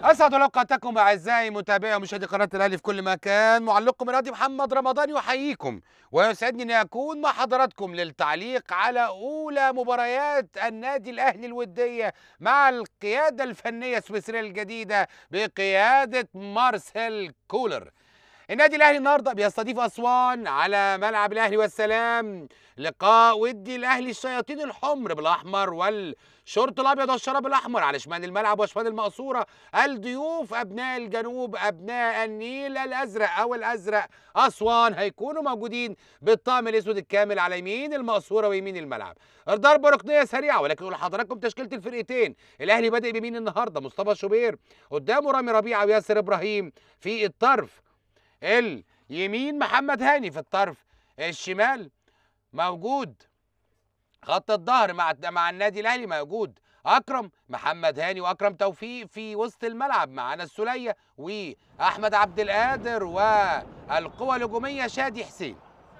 أسعد أوقاتكم أعزائي متابعي ومشاهدي قناة الأهلي في كل مكان. معلقكم الرياضي محمد رمضان يحييكم ويسعدني أن أكون مع حضراتكم للتعليق على أولى مباريات النادي الأهلي الودية مع القيادة الفنية السويسرية الجديدة بقيادة مارسيل كولر. النادي الاهلي النهارده بيستضيف اسوان على ملعب الاهلي والسلام، لقاء ودي الاهلي الشياطين الحمر بالاحمر والشورت الابيض والشراب الاحمر على شمال الملعب وشمال المقصوره. الضيوف ابناء الجنوب ابناء النيل الازرق او الازرق اسوان هيكونوا موجودين بالطقم الاسود الكامل على يمين المقصوره ويمين الملعب. ضربه ركنيه سريعه، ولكن اقول لحضراتكم تشكيله الفرقتين. الاهلي بادئ بمين النهارده؟ مصطفى شوبير، قدامه رامي ربيعه وياسر ابراهيم في الطرف اليمين، محمد هاني في الطرف الشمال موجود خط الظهر مع النادي الاهلي موجود اكرم محمد هاني واكرم توفيق. في وسط الملعب معانا السوليه واحمد عبد القادر، والقوى الهجوميه شادي حسين.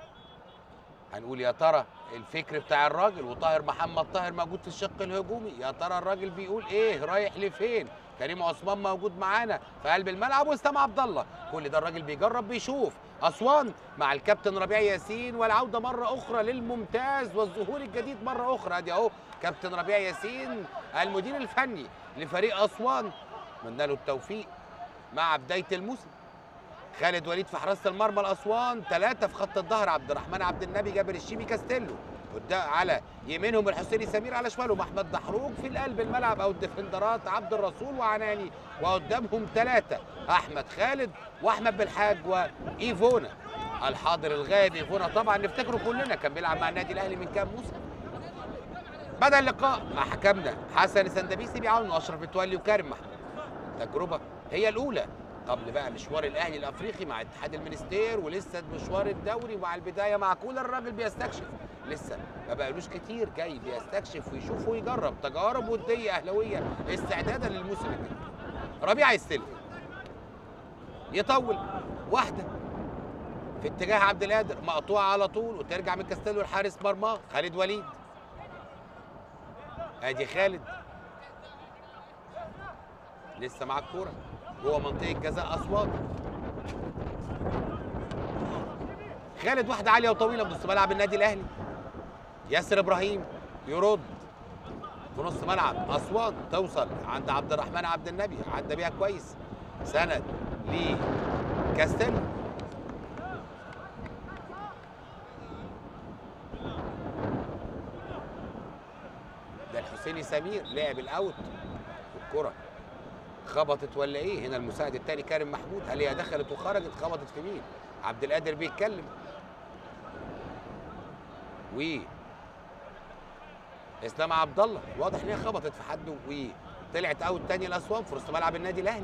هنقول يا ترى الفكر بتاع الراجل، وطاهر محمد طاهر موجود في الشق الهجومي، يا ترى الراجل بيقول ايه، رايح لفين؟ كريم عثمان موجود معانا في قلب الملعب، واسلام عبد الله. كل ده الراجل بيجرب بيشوف. اسوان مع الكابتن ربيع ياسين، والعوده مره اخرى للممتاز والظهور الجديد مره اخرى. ادي اهو كابتن ربيع ياسين المدير الفني لفريق اسوان، اتمنى له التوفيق مع بدايه الموسم. خالد وليد في حراسه المرمى الاسوان، 3 في خط الظهر عبد الرحمن عبد النبي جابر الشيبي كاستيلو، قدام على يمينهم الحسيني سمير، على شمالهم احمد دحروج. في القلب الملعب او الديفندرات عبد الرسول وعناني، وقدامهم 3 احمد خالد واحمد بالحاج وايفونا الحاضر الغائب. ايفونا طبعا نفتكره كلنا كان بيلعب مع النادي الاهلي من كام موسم. بدا اللقاء مع حكمنا حسن السندبيسي بيعاون اشرف متولي وكريم محمود. تجربه هي الاولى قبل بقى مشوار الاهلي الافريقي مع اتحاد المنستير، ولسه مشوار الدوري مع البدايه مع كولر. الراجل بيستكشف، لسه ما بقالوش كتير، جاي بيستكشف ويشوف ويجرب تجارب وديه اهلاويه استعدادا للموسم الجديد. ربيعه يستلم، يطول واحده في اتجاه عبد القادر، مقطوعه على طول وترجع من كاستيلو لحارس مرماه خالد وليد. ادي خالد لسه مع الكوره جوه منطقه جزاء اسوان. خالد واحده عاليه وطويله بنص ملعب النادي الاهلي. ياسر ابراهيم يرد في نص ملعب اسوان، توصل عند عبد الرحمن عبد النبي، عدى بيها كويس، سند لكاستيلو. ده الحسيني سمير لعب الاوت، والكره خبطت ولا ايه؟ هنا المساعد الثاني كريم محمود، هل هي دخلت وخرجت؟ خبطت في مين؟ عبد القادر بيتكلم. و اسلام عبد الله واضح ان هي خبطت في حد وطلعت اوت تاني لاسوان في وسط ملعب النادي الاهلي.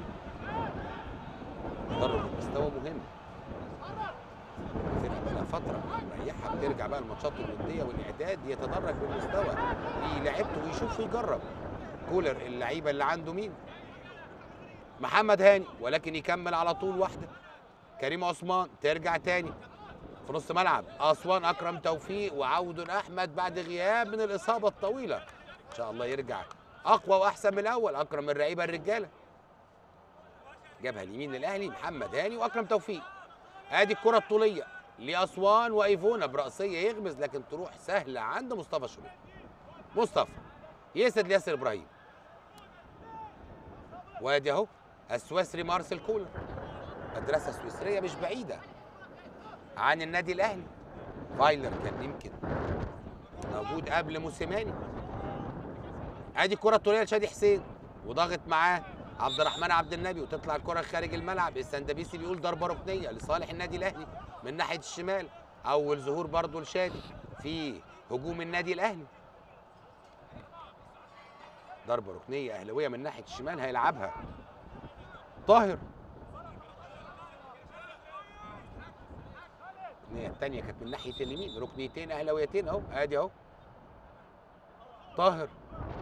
تدرج المستوى مهم. الفرقه بقى لها فتره مريحه، بترجع بقى الماتشات الوديه والاعداد، يتدرج بالمستوى لعيبته ويشوف ويجرب. كولر اللعيبه اللي عنده مين؟ محمد هاني، ولكن يكمل على طول واحده. كريم عثمان ترجع تاني في نص ملعب اسوان، اكرم توفيق وعود احمد بعد غياب من الاصابه الطويله، ان شاء الله يرجع اقوى واحسن من الاول. اكرم اللعيبه الرجاله، جابها اليمين للاهلي محمد هاني واكرم توفيق. ادي الكره الطوليه لاسوان وايفونا براسيه يغمز، لكن تروح سهله عند مصطفى شوبير. مصطفى يسد لياسر ابراهيم، وادي اهو السويسري مارسيل كولر، مدرسه سويسريه مش بعيده عن النادي الاهلي. فايلر كان يمكن موجود قبل موسيماني. ادي الكره الطوليه لشادي حسين، وضاغط معاه عبد الرحمن عبد النبي، وتطلع الكره خارج الملعب. السندبيسي بيقول ضربه ركنيه لصالح النادي الاهلي من ناحيه الشمال. اول ظهور برضه لشادي في هجوم النادي الاهلي. ضربه ركنيه اهلاويه من ناحيه الشمال هيلعبها طاهر. الركنيه الثانيه كانت من ناحيه اليمين، ركنيتين اهلاويتين اهو. ادي اهو طاهر.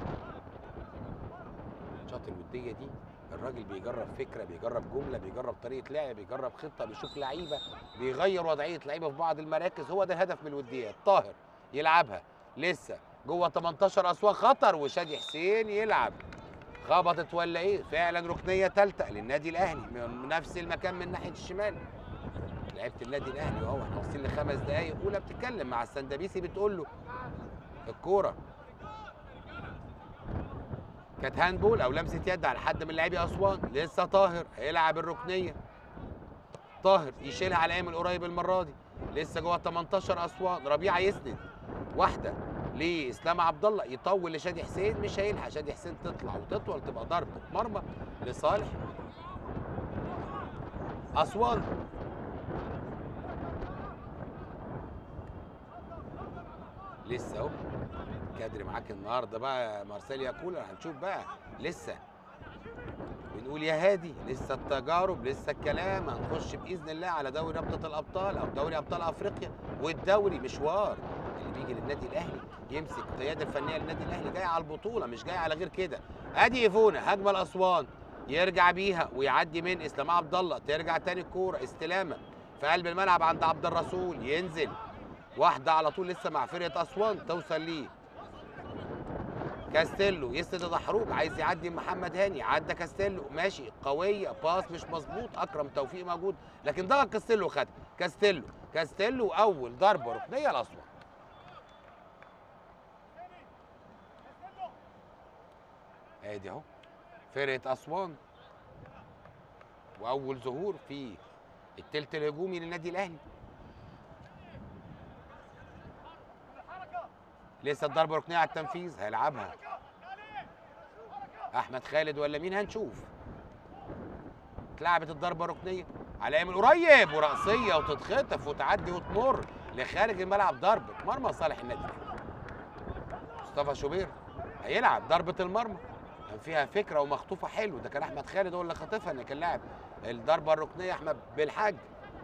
الماتشات الوديه دي الراجل بيجرب فكره، بيجرب جمله، بيجرب طريقه لعب، بيجرب خطه، بيشوف لعيبه، بيغير وضعيه لعيبه في بعض المراكز. هو ده الهدف من الوديات. طاهر يلعبها لسه جوه 18 اسوان، خطر، وشادي حسين يلعب خبطت ولا ايه؟ فعلا ركنيه ثالثه للنادي الاهلي من نفس المكان من ناحيه الشمال. لعيبه النادي الاهلي اهو احنا واصلين ل5 دقائق اولى، بتتكلم مع السندبيسي بتقول له الكوره كانت هاندبول او لمسه يد على حد من لاعبي اسوان. لسه طاهر هيلعب الركنيه، طاهر يشيلها على ايمن قريب المره دي، لسه جوه 18 اسوان. ربيعه يسند واحده لاسلام عبد الله، يطول لشادي حسين، مش هيلحق شادي حسين، تطلع وتطول تبقى ضربه مرمى لصالح اسوان. لسه اهو كادر معاك النهارده بقى مارسيليا كولر، هنشوف بقى لسه بنقول يا هادي، لسه التجارب، لسه الكلام. هنخش باذن الله على دوري رابطه الابطال او دوري ابطال افريقيا، والدوري مشوار اللي بيجي للنادي الاهلي يمسك القياده الفنيه للنادي الاهلي، جاي على البطوله مش جاي على غير كده. ادي ايفونا هجمه لاسوان، يرجع بيها ويعدي من اسلام عبد الله، ترجع تاني الكوره استلامه في قلب الملعب عند عبد الرسول، ينزل واحده على طول لسه مع فرقه اسوان، توصل ليه كاستيلو، يسند دحروج، عايز يعدي محمد هاني، عدى كاستيلو ماشي قويه، باص مش مظبوط، اكرم توفيق موجود لكن ضغط كاستيلو، خد كاستيلو اول ضربه ركنيه لاسوان. ادي اهو فرقه اسوان واول ظهور في التلت الهجومي للنادي الاهلي. لسه الضربه ركنيه على التنفيذ، هيلعبها احمد خالد ولا مين؟ هنشوف. اتلعبت الضربه ركنيه على ايمن قريب، وراسيه وتتخطف وتعدي وتمر لخارج الملعب، ضربه مرمى صالح النادي الاهلي. مصطفى شوبير هيلعب ضربه المرمى، كان فيها فكره ومخطوفه حلو، ده كان احمد خالد هو اللي خاطفها، ان كان لاعب الضربه الركنيه احمد بالحاج.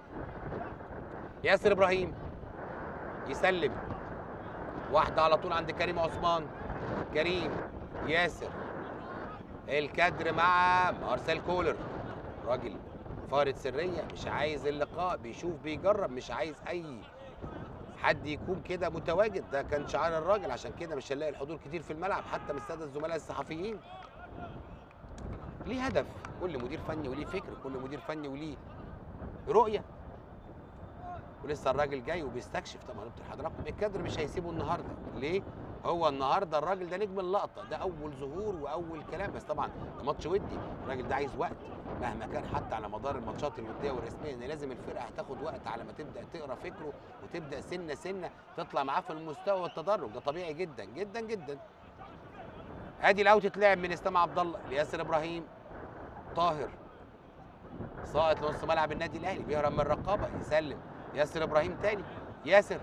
ياسر ابراهيم يسلم واحده على طول عند كريم عثمان، كريم ياسر الكادر مع مارسيل كولر، راجل فارض سريه، مش عايز اللقاء، بيشوف بيجرب، مش عايز اي حد يكون كده متواجد، ده كان شعار الراجل، عشان كده مش هنلاقي الحضور كتير في الملعب حتى من الساده الزملاء الصحفيين. ليه هدف، كل مدير فني وليه فكر، كل مدير فني وليه رؤيه، ولسه الراجل جاي وبيستكشف. طبعا قلت لحضراتكم الكادر مش هيسيبه النهارده، ليه؟ هو النهارده الراجل ده نجم اللقطه، ده اول ظهور واول كلام، بس طبعا ده ماتش ودي، الراجل ده عايز وقت مهما كان حتى على مدار الماتشات الوديه والرسميه، ان لازم الفرقه هتاخد وقت على ما تبدا تقرا فكره وتبدا سنه سنه تطلع معاه في المستوى والتدرج، ده طبيعي جدا جدا جدا. ادي الاوت اتلعب من اسلام عبد الله لياسر ابراهيم، طاهر ساقط لنص ملعب النادي الاهلي، بيهرب من الرقابه، يسلم ياسر ابراهيم تاني، ياسر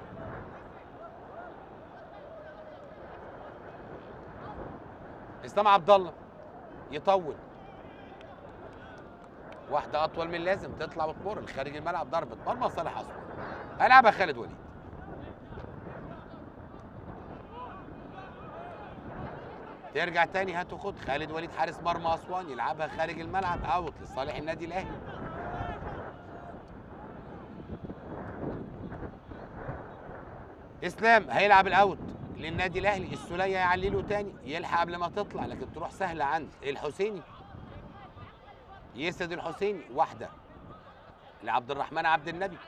اسلام عبد الله يطول، واحده اطول من اللازم، تطلع وتمر لخارج الملعب، ضربه مرمى صالح اسوان. هيلعبها خالد وليد، ترجع تاني هتاخد خالد وليد حارس مرمى اسوان، يلعبها خارج الملعب، اوت لصالح النادي الاهلي. اسلام هيلعب الاوت للنادي الاهلي، السوليه يعلله تاني، يلحق قبل ما تطلع لكن تروح سهله عند الحسيني، يسد الحسيني، واحده لعبد الرحمن عبد النبي،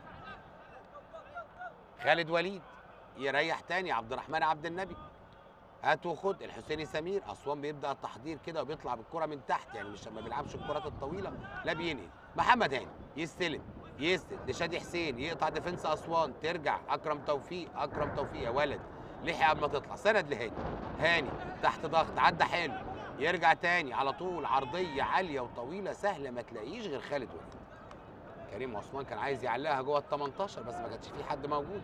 خالد وليد يريح تاني عبد الرحمن عبد النبي، هات وخد الحسيني سمير. اسوان بيبدا التحضير كده وبيطلع بالكره من تحت، يعني مش ما بيلعبش الكرات الطويله، لا بينقل. محمد هاني يستلم، يسند لشادي حسين، يقطع ديفنس اسوان، ترجع اكرم توفيق يا ولد، لحق قبل ما تطلع، سند لهاني، هاني تحت ضغط، عدى حلو، يرجع تاني على طول، عرضيه عاليه وطويله سهله ما تلاقيش غير خالد وليد. كريم عثمان كان عايز يعلقها جوه ال 18 بس ما كانش في حد موجود.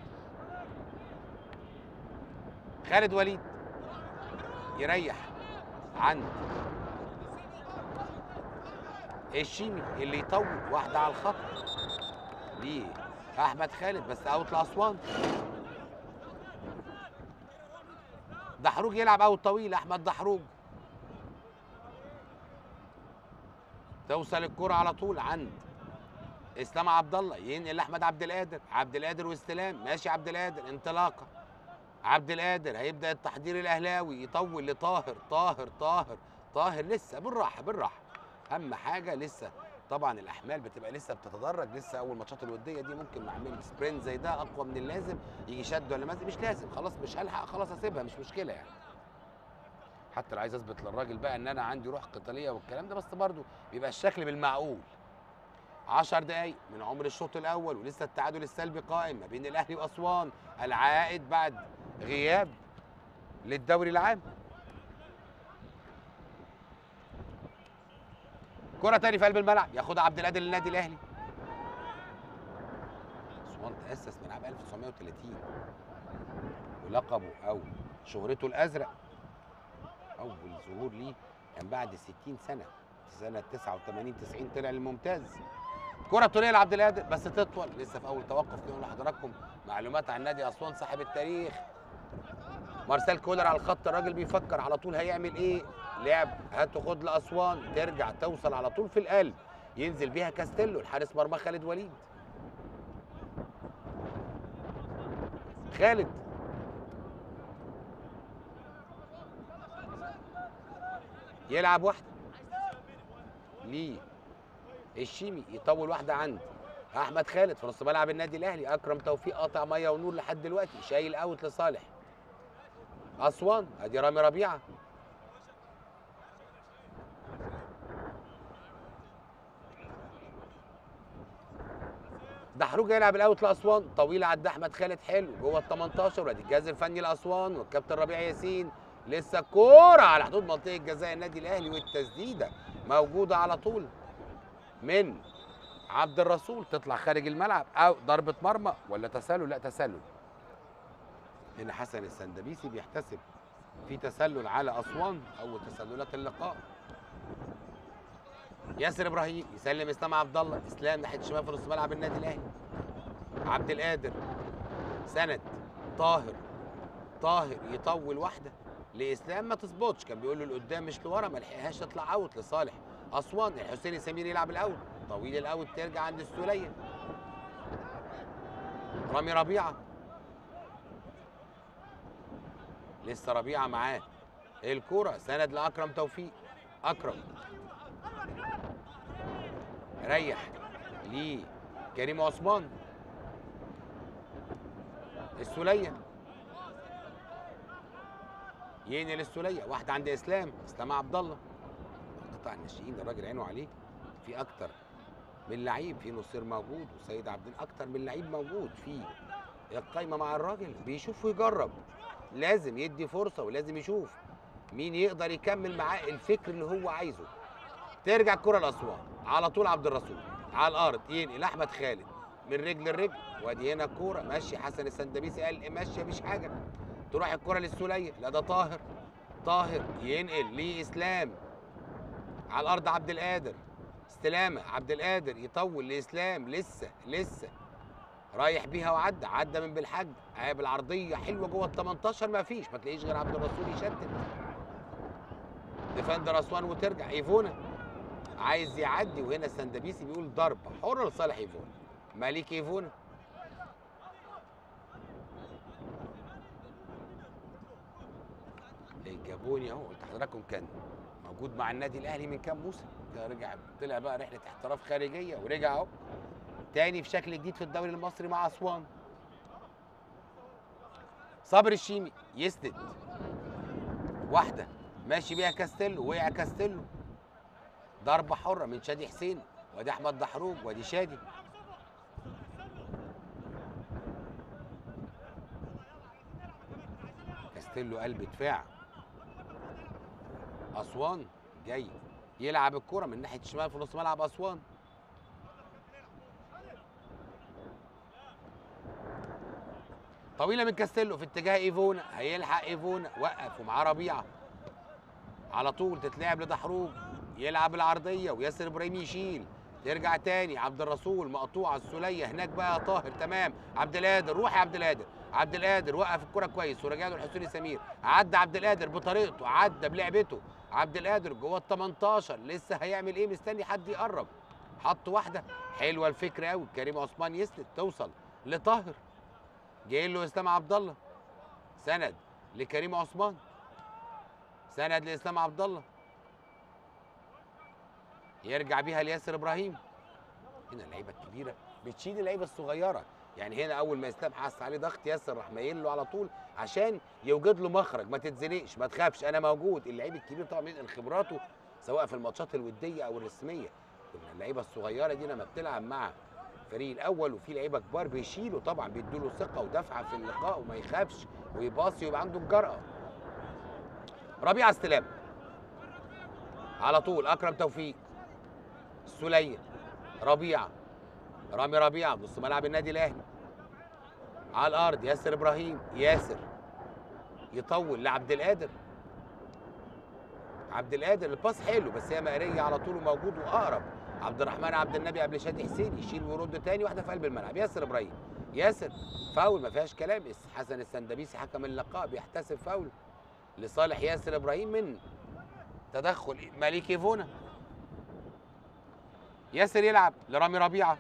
خالد وليد يريح عند الشيمي اللي يطول، واحده على الخط ليه احمد خالد بس اوت لاسوان. دحروج يلعب اوت طويل، احمد دحروج توصل الكره على طول عند اسلام عبد الله، ينقل لاحمد عبد القادر واستلام، ماشي عبد القادر، انطلاقه عبد القادر، هيبدا التحضير الاهلاوي، يطول لطاهر، طاهر لسه بالراحه بالراحه، اهم حاجه لسه طبعا الاحمال بتبقى لسه بتتدرج، لسه اول ماتشات الوديه دي ممكن مع اعمل سبرنت زي ده اقوى من اللازم، يجي شد ولا مش لازم، خلاص مش هلحق خلاص اسيبها مش مشكله يعني. حتى لو عايز اثبت للراجل بقى ان انا عندي روح قتاليه والكلام ده، بس برضه بيبقى الشكل بالمعقول. 10 دقايق من عمر الشوط الاول ولسه التعادل السلبي قائم ما بين الاهلي واسوان، العائد بعد غياب للدوري العام. كرة تاني في قلب الملعب ياخدها عبد القادر للنادي الاهلي. اسوان تأسس من عام 1930 ولقبه او شهرته الازرق اول ظهور ليه كان بعد 60 سنة، سنة 89 90 طلع للممتاز. كرة طولية لعبد القادر بس تطول، لسه في اول توقف كده نقول لحضراتكم معلومات عن نادي اسوان صاحب التاريخ. مارسيل كولر على الخط، الراجل بيفكر على طول هيعمل ايه، لعب هات وخد لاسوان، ترجع توصل على طول في القلب، ينزل بيها كاستيلو الحارس مرمى خالد وليد. خالد يلعب واحده ليه الشيمي، يطول واحده عند احمد خالد في نص ملعب النادي الاهلي. اكرم توفيق قاطع ميه ونور لحد دلوقتي، شايل اوت لصالح اسوان. ادي رامي ربيعه، دحروج يلعب الاوت لاسوان، طويله عدى احمد خالد حلو جوه ال 18. وادي الجهاز الفني لاسوان والكابتن ربيع ياسين، لسه الكوره على حدود منطقه جزاء النادي الاهلي والتسديده موجوده على طول من عبد الرسول، تطلع خارج الملعب او ضربه مرمى ولا تسلل؟ لا تسلل. هنا حسن السندبيسي بيحتسب في تسلل على اسوان، اول تسللات اللقاء. ياسر ابراهيم يسلم اسلام عبد الله، اسلام ناحيه الشمال في نص ملعب النادي الاهلي. عبد القادر سند طاهر، طاهر يطول واحده لاسلام ما تظبطش، كان بيقول له لقدام مش لورا، ما لحقهاش تطلع اوت لصالح اسوان. الحسيني سمير يلعب الاوت، طويل الاوت ترجع عند السوليه. رامي ربيعه، لسه ربيعه معاه الكوره، سند لاكرم توفيق. اكرم ريح ليه كريم عثمان، السوليه ينقل السوليه واحده عند اسلام عبد الله. قطاع الناشئين الراجل عينه عليه، في اكتر من لعيب، في نصير موجود وسيد عبد، اكتر من لعيب موجود في القايمه مع الراجل، بيشوف ويجرب، لازم يدي فرصه ولازم يشوف مين يقدر يكمل معاه الفكر اللي هو عايزه. ترجع الكره لاسوان على طول، عبد الرسول على الارض ينقل احمد خالد من رجل لرجل، وادي هنا الكوره ماشي. حسن السندبيسي قال ماشيه مش حاجه، تروح الكره للسوليه، لا ده طاهر، طاهر ينقل لاسلام على الارض. عبد القادر استلامه، عبد القادر يطول لاسلام، لسه رايح بيها وعدى، عدى من بالحج، قابل عرضيه حلوه جوه ال 18، ما فيش، ما تلاقيش غير عبد الرسول يشتت ديفندر اسوان وترجع. ايفونا عايز يعدي، وهنا السندبيسي بيقول ضربه حره لصالح ايفونا. مالك ايفونا الجابوني اهو، قلت لحضراتكم كان موجود مع النادي الاهلي من كام موسم، رجع طلع بقى رحله احتراف خارجيه ورجع اهو تاني في شكل جديد في الدوري المصري مع اسوان. صابر الشيمي يسند واحده ماشي بيها كاستيلو، وقع كاستيلو، ضربه حره من شادي حسين، وادي احمد دحروج، وادي شادي. كاستيلو قلب دفاع اسوان، جاي يلعب الكره من ناحيه الشمال في نص ملعب اسوان. طويله من كاستيلو في اتجاه ايفونا، هيلحق ايفونا، وقف ومعاه ربيعه على طول، تتلعب لدحروج يلعب العرضيه، وياسر ابراهيم يشيل، ترجع تاني عبد الرسول مقطوعه، السوليه هناك بقى طاهر، تمام. عبد القادر روح يا عبد القادر، عبد القادر وقف الكره كويس ورجع له الحسيني سمير، عدى عبد القادر بطريقته، عدى بلعبته، عبد القادر جوه ال 18 لسه هيعمل ايه، مستني حد يقرب، حط واحده حلوه الفكره قوي، كريم عثمان يسند توصل لطاهر، جاي له اسلام عبد الله، سند لكريم عثمان، سند لاسلام عبد الله، يرجع بيها لياسر ابراهيم. هنا اللعيبه الكبيره بتشيل اللعيبه الصغيره، يعني هنا اول ما اسلام حس عليه ضغط ياسر راح مايل له على طول عشان يوجد له مخرج. ما تتزنقش، ما تخافش، انا موجود. اللعيب الكبير طبعا بينقل خبراته سواء في الماتشات الوديه او الرسميه. كنا اللعيبه الصغيره دي لما بتلعب مع الفريق الاول وفي لعيبه كبار بيشيلوا طبعا، بيدوا له ثقه ودفعه في اللقاء وما يخافش ويباصي ويبقى عنده الجرأه. ربيعه استلام على طول، اكرم توفيق، السوليه، ربيعه، رامي ربيعه نص ملعب النادي الاهلي، على الارض ياسر ابراهيم، ياسر يطول لعبد القادر، عبد القادر الباس حلو بس هي مقريه على طول وموجود واقرب. عبد الرحمن عبد النبي قبل شادي حسين، يشيل ويرد تاني، واحده في قلب الملعب. ياسر ابراهيم، ياسر فاول ما فيهاش كلام. حسن السندبيسي حكم اللقاء بيحتسب فاول لصالح ياسر ابراهيم من تدخل مالك فونا. ياسر يلعب لرامي ربيعه،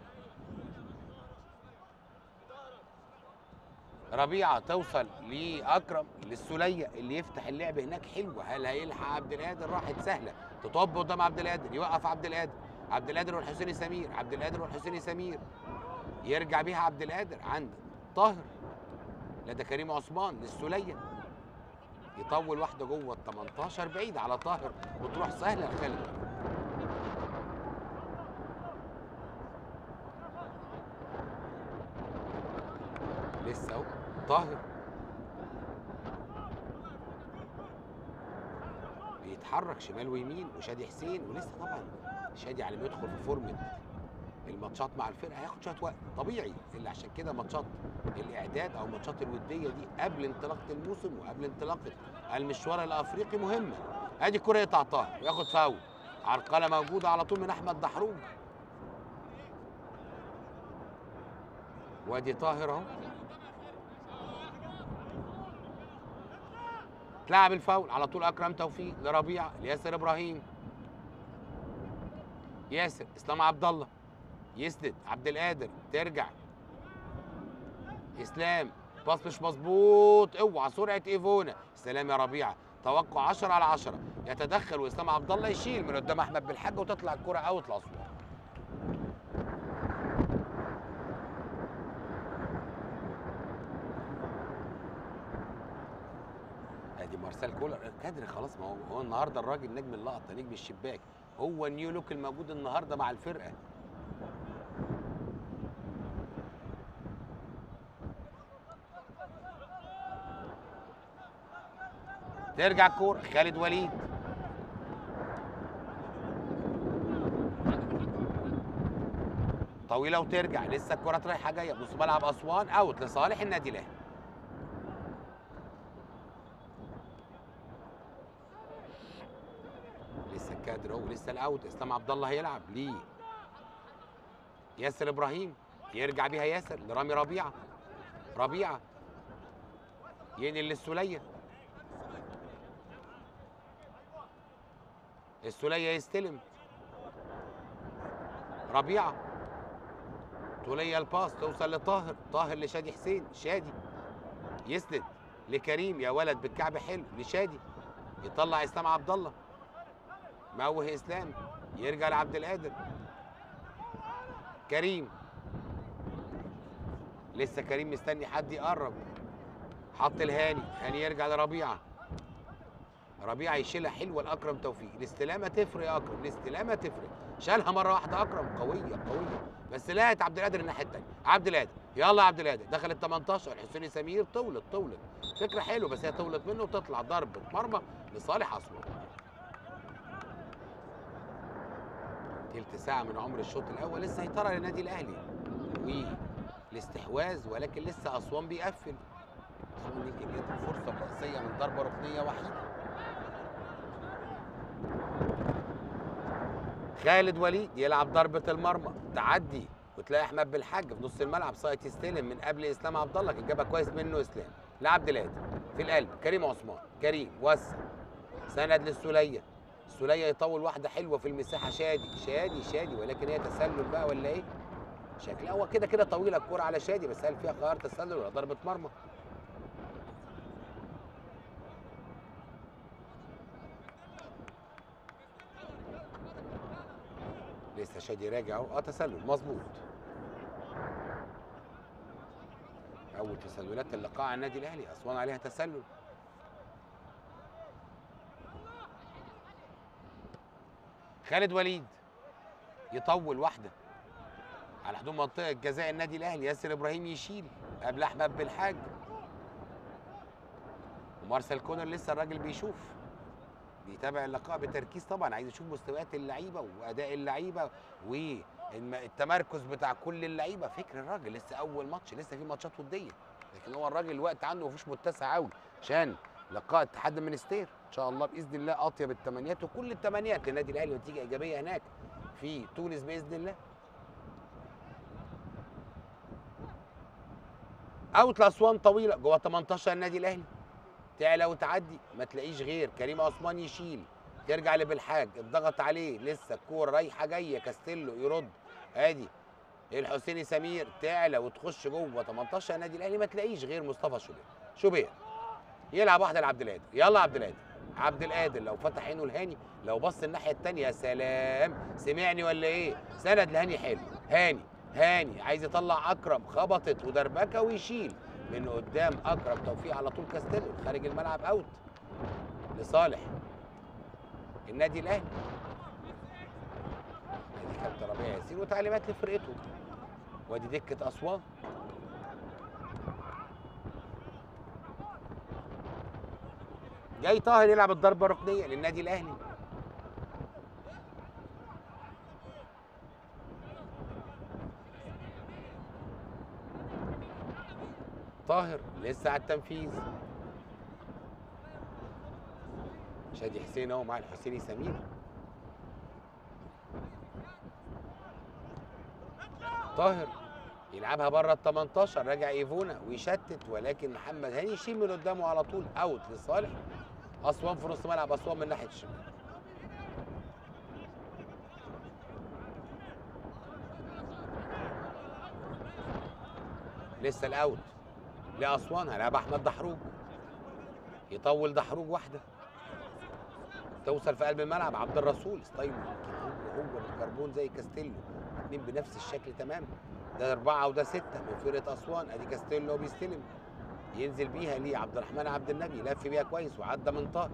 ربيعه توصل لاكرم للسوليه اللي يفتح اللعب هناك حلوه. هل هيلحق عبد القادر؟ راحت سهله، تطب قدام عبد القادر، يوقف عبد القادر، عبد القادر والحسيني سمير، عبد القادر والحسيني سمير، يرجع بيها عبد القادر عند طاهر لدى كريم عثمان للسوليه، يطول واحده جوه ال 18 بعيد على طاهر وتروح سهله لخالد. لسه اهو طاهر بيتحرك شمال ويمين، وشادي حسين، ولسه طبعا شادي على ما يدخل في فورمه الماتشات مع الفرقه هياخد شويه وقت طبيعي، اللي عشان كده ماتشات الاعداد او ماتشات الوديه دي قبل انطلاقه الموسم وقبل انطلاقه المشوار الافريقي مهمه. ادي الكره يقطع طاهر وياخد فاول، عرقله موجوده على طول من احمد دحروج، وادي طاهر اهو اتلعب الفاول على طول. اكرم توفيق لربيعه لياسر ابراهيم، ياسر اسلام عبد الله يسند عبد القادر، ترجع اسلام، باص مش مظبوط، اوعى سرعه ايفونا، سلام يا ربيعه، توقع 10 على 10، يتدخل واسلام عبد الله يشيل من قدام احمد بالحاج وتطلع الكره اوت لاسوان. ادي مارسيل كولر كادر خلاص، ما هو النهارده الراجل نجم اللقطه، نجم الشباك، هو النيو لوك الموجود النهارده مع الفرقه. ترجع الكوره خالد وليد، طويله وترجع، لسه الكره رايحه جايه، نص ملعب اسوان، اوت لصالح النادي الاهلي. لسه الكادر اهو، لسه الاوت، اسلام عبد الله هيلعب ليه ياسر ابراهيم، يرجع بيها ياسر لرامي ربيعه، ربيعه ينقل للسوليه، السوليه يستلم، ربيعه طوليه الباس توصل لطاهر، طاهر لشادي حسين، شادي يسند لكريم، يا ولد بالكعب حلو لشادي، يطلع اسلام عبد الله، موه اسلام، يرجع لعبد القادر، كريم، لسه كريم مستني حد يقرب، حط الهاني، هاني يرجع لربيعه، ربيعه يشيلها حلوه لاكرم توفيق، الاستلامه تفرق يا اكرم، الاستلامه تفرق، شالها مره واحده اكرم، قويه قويه، بس لقت عبد القادر الناحيه الثانيه، عبد القادر يلا عبد القادر دخل ال 18 حسيني سمير، طولت فكره حلوه بس هي طولت منه وتطلع ضربه مرمى لصالح اسوان. تلت ساعه من عمر الشوط الاول، لسه هيطرى للنادي الاهلي والاستحواذ، ولكن لسه اسوان بيقفل، اسوان يمكن جت فرصه رئيسيه من ضربه ركنيه وحيده. خالد وليد يلعب ضربه المرمى، تعدي وتلاقي احمد بالحاج في نص الملعب سايت يستلم من قبل اسلام عبد الله، كان جابها كويس منه اسلام لعبد القادر في القلب، كريم عثمان، كريم وسع سند للسوليه، السوليه يطول واحده حلوه في المساحه، شادي ولكن هي تسلل بقى ولا ايه؟ شكلها هو كده كده طويله الكوره على شادي، بس هل فيها قرار تسلل ولا ضربه مرمى؟ لسه شادي راجع اهو. تسلل مظبوط. اول تسللات اللقاء على النادي الاهلي، اسوان عليها تسلل. خالد وليد يطول واحده على حدود منطقه جزاء النادي الاهلي. ياسر ابراهيم يشيل قبل احمد بالحاج، ومارسيل كونر لسه الراجل بيشوف، بيتابع اللقاء بتركيز طبعا، عايز يشوف مستويات اللعيبه واداء اللعيبه والتمركز بتاع كل اللعيبه. فكر الراجل لسه اول ماتش، لسه في ماتشات وديه، لكن هو الراجل الوقت عنده مفيش متسع قوي عشان لقاء اتحاد المنستير ان شاء الله باذن الله اطيب التمنيات وكل التمنيات للنادي الاهلي ونتيجه ايجابيه هناك في تونس باذن الله. اوت لاسوان طويله جوه 18 النادي الاهلي، تعلى وتعدي ما تلاقيش غير كريم عثمان يشيل، ترجع لبالحاج، الضغط عليه لسه الكوره رايحه جايه، كاستيلو يرد، ادي الحسيني سمير تعلى وتخش جوه 18 النادي الاهلي، ما تلاقيش غير مصطفى شوبير يلعب واحده لعبد القادر. يلا عبد القادر لو فتح عينه لهاني، لو بص الناحيه الثانيه يا سلام، سمعني ولا ايه؟ سند لهاني حلو، هاني عايز يطلع اكرم، خبطت ودربكه ويشيل من قدام اكرم توفيق على طول، كاستيلو خارج الملعب، اوت لصالح النادي الاهلي. ادي كابتن ربيع ياسين وتعليمات لفرقته، وادي دكه اسوان. جاي طاهر يلعب الضربه الركنيه للنادي الاهلي. طاهر لسه على التنفيذ، شادي حسين اهو مع الحسيني سمير. طاهر يلعبها بره ال 18، راجع ايفونا ويشتت، ولكن محمد هاني يشيل من قدامه على طول، اوت لصالح اسوان في نص ملعب اسوان من ناحيه الشمال. لسه الاوت لاسوان، هيلعب احمد دحروج، يطول دحروج واحده توصل في قلب الملعب. عبد الرسول ستايله يمكن هو بالكربون زي كاستيلو، الاثنين بنفس الشكل تماما، ده 4 وده 6 من فرقه اسوان. ادي كاستيلو بيستلم، ينزل بيها ليه عبد الرحمن عبد النبي، لف بيها كويس وعدى من طاهر،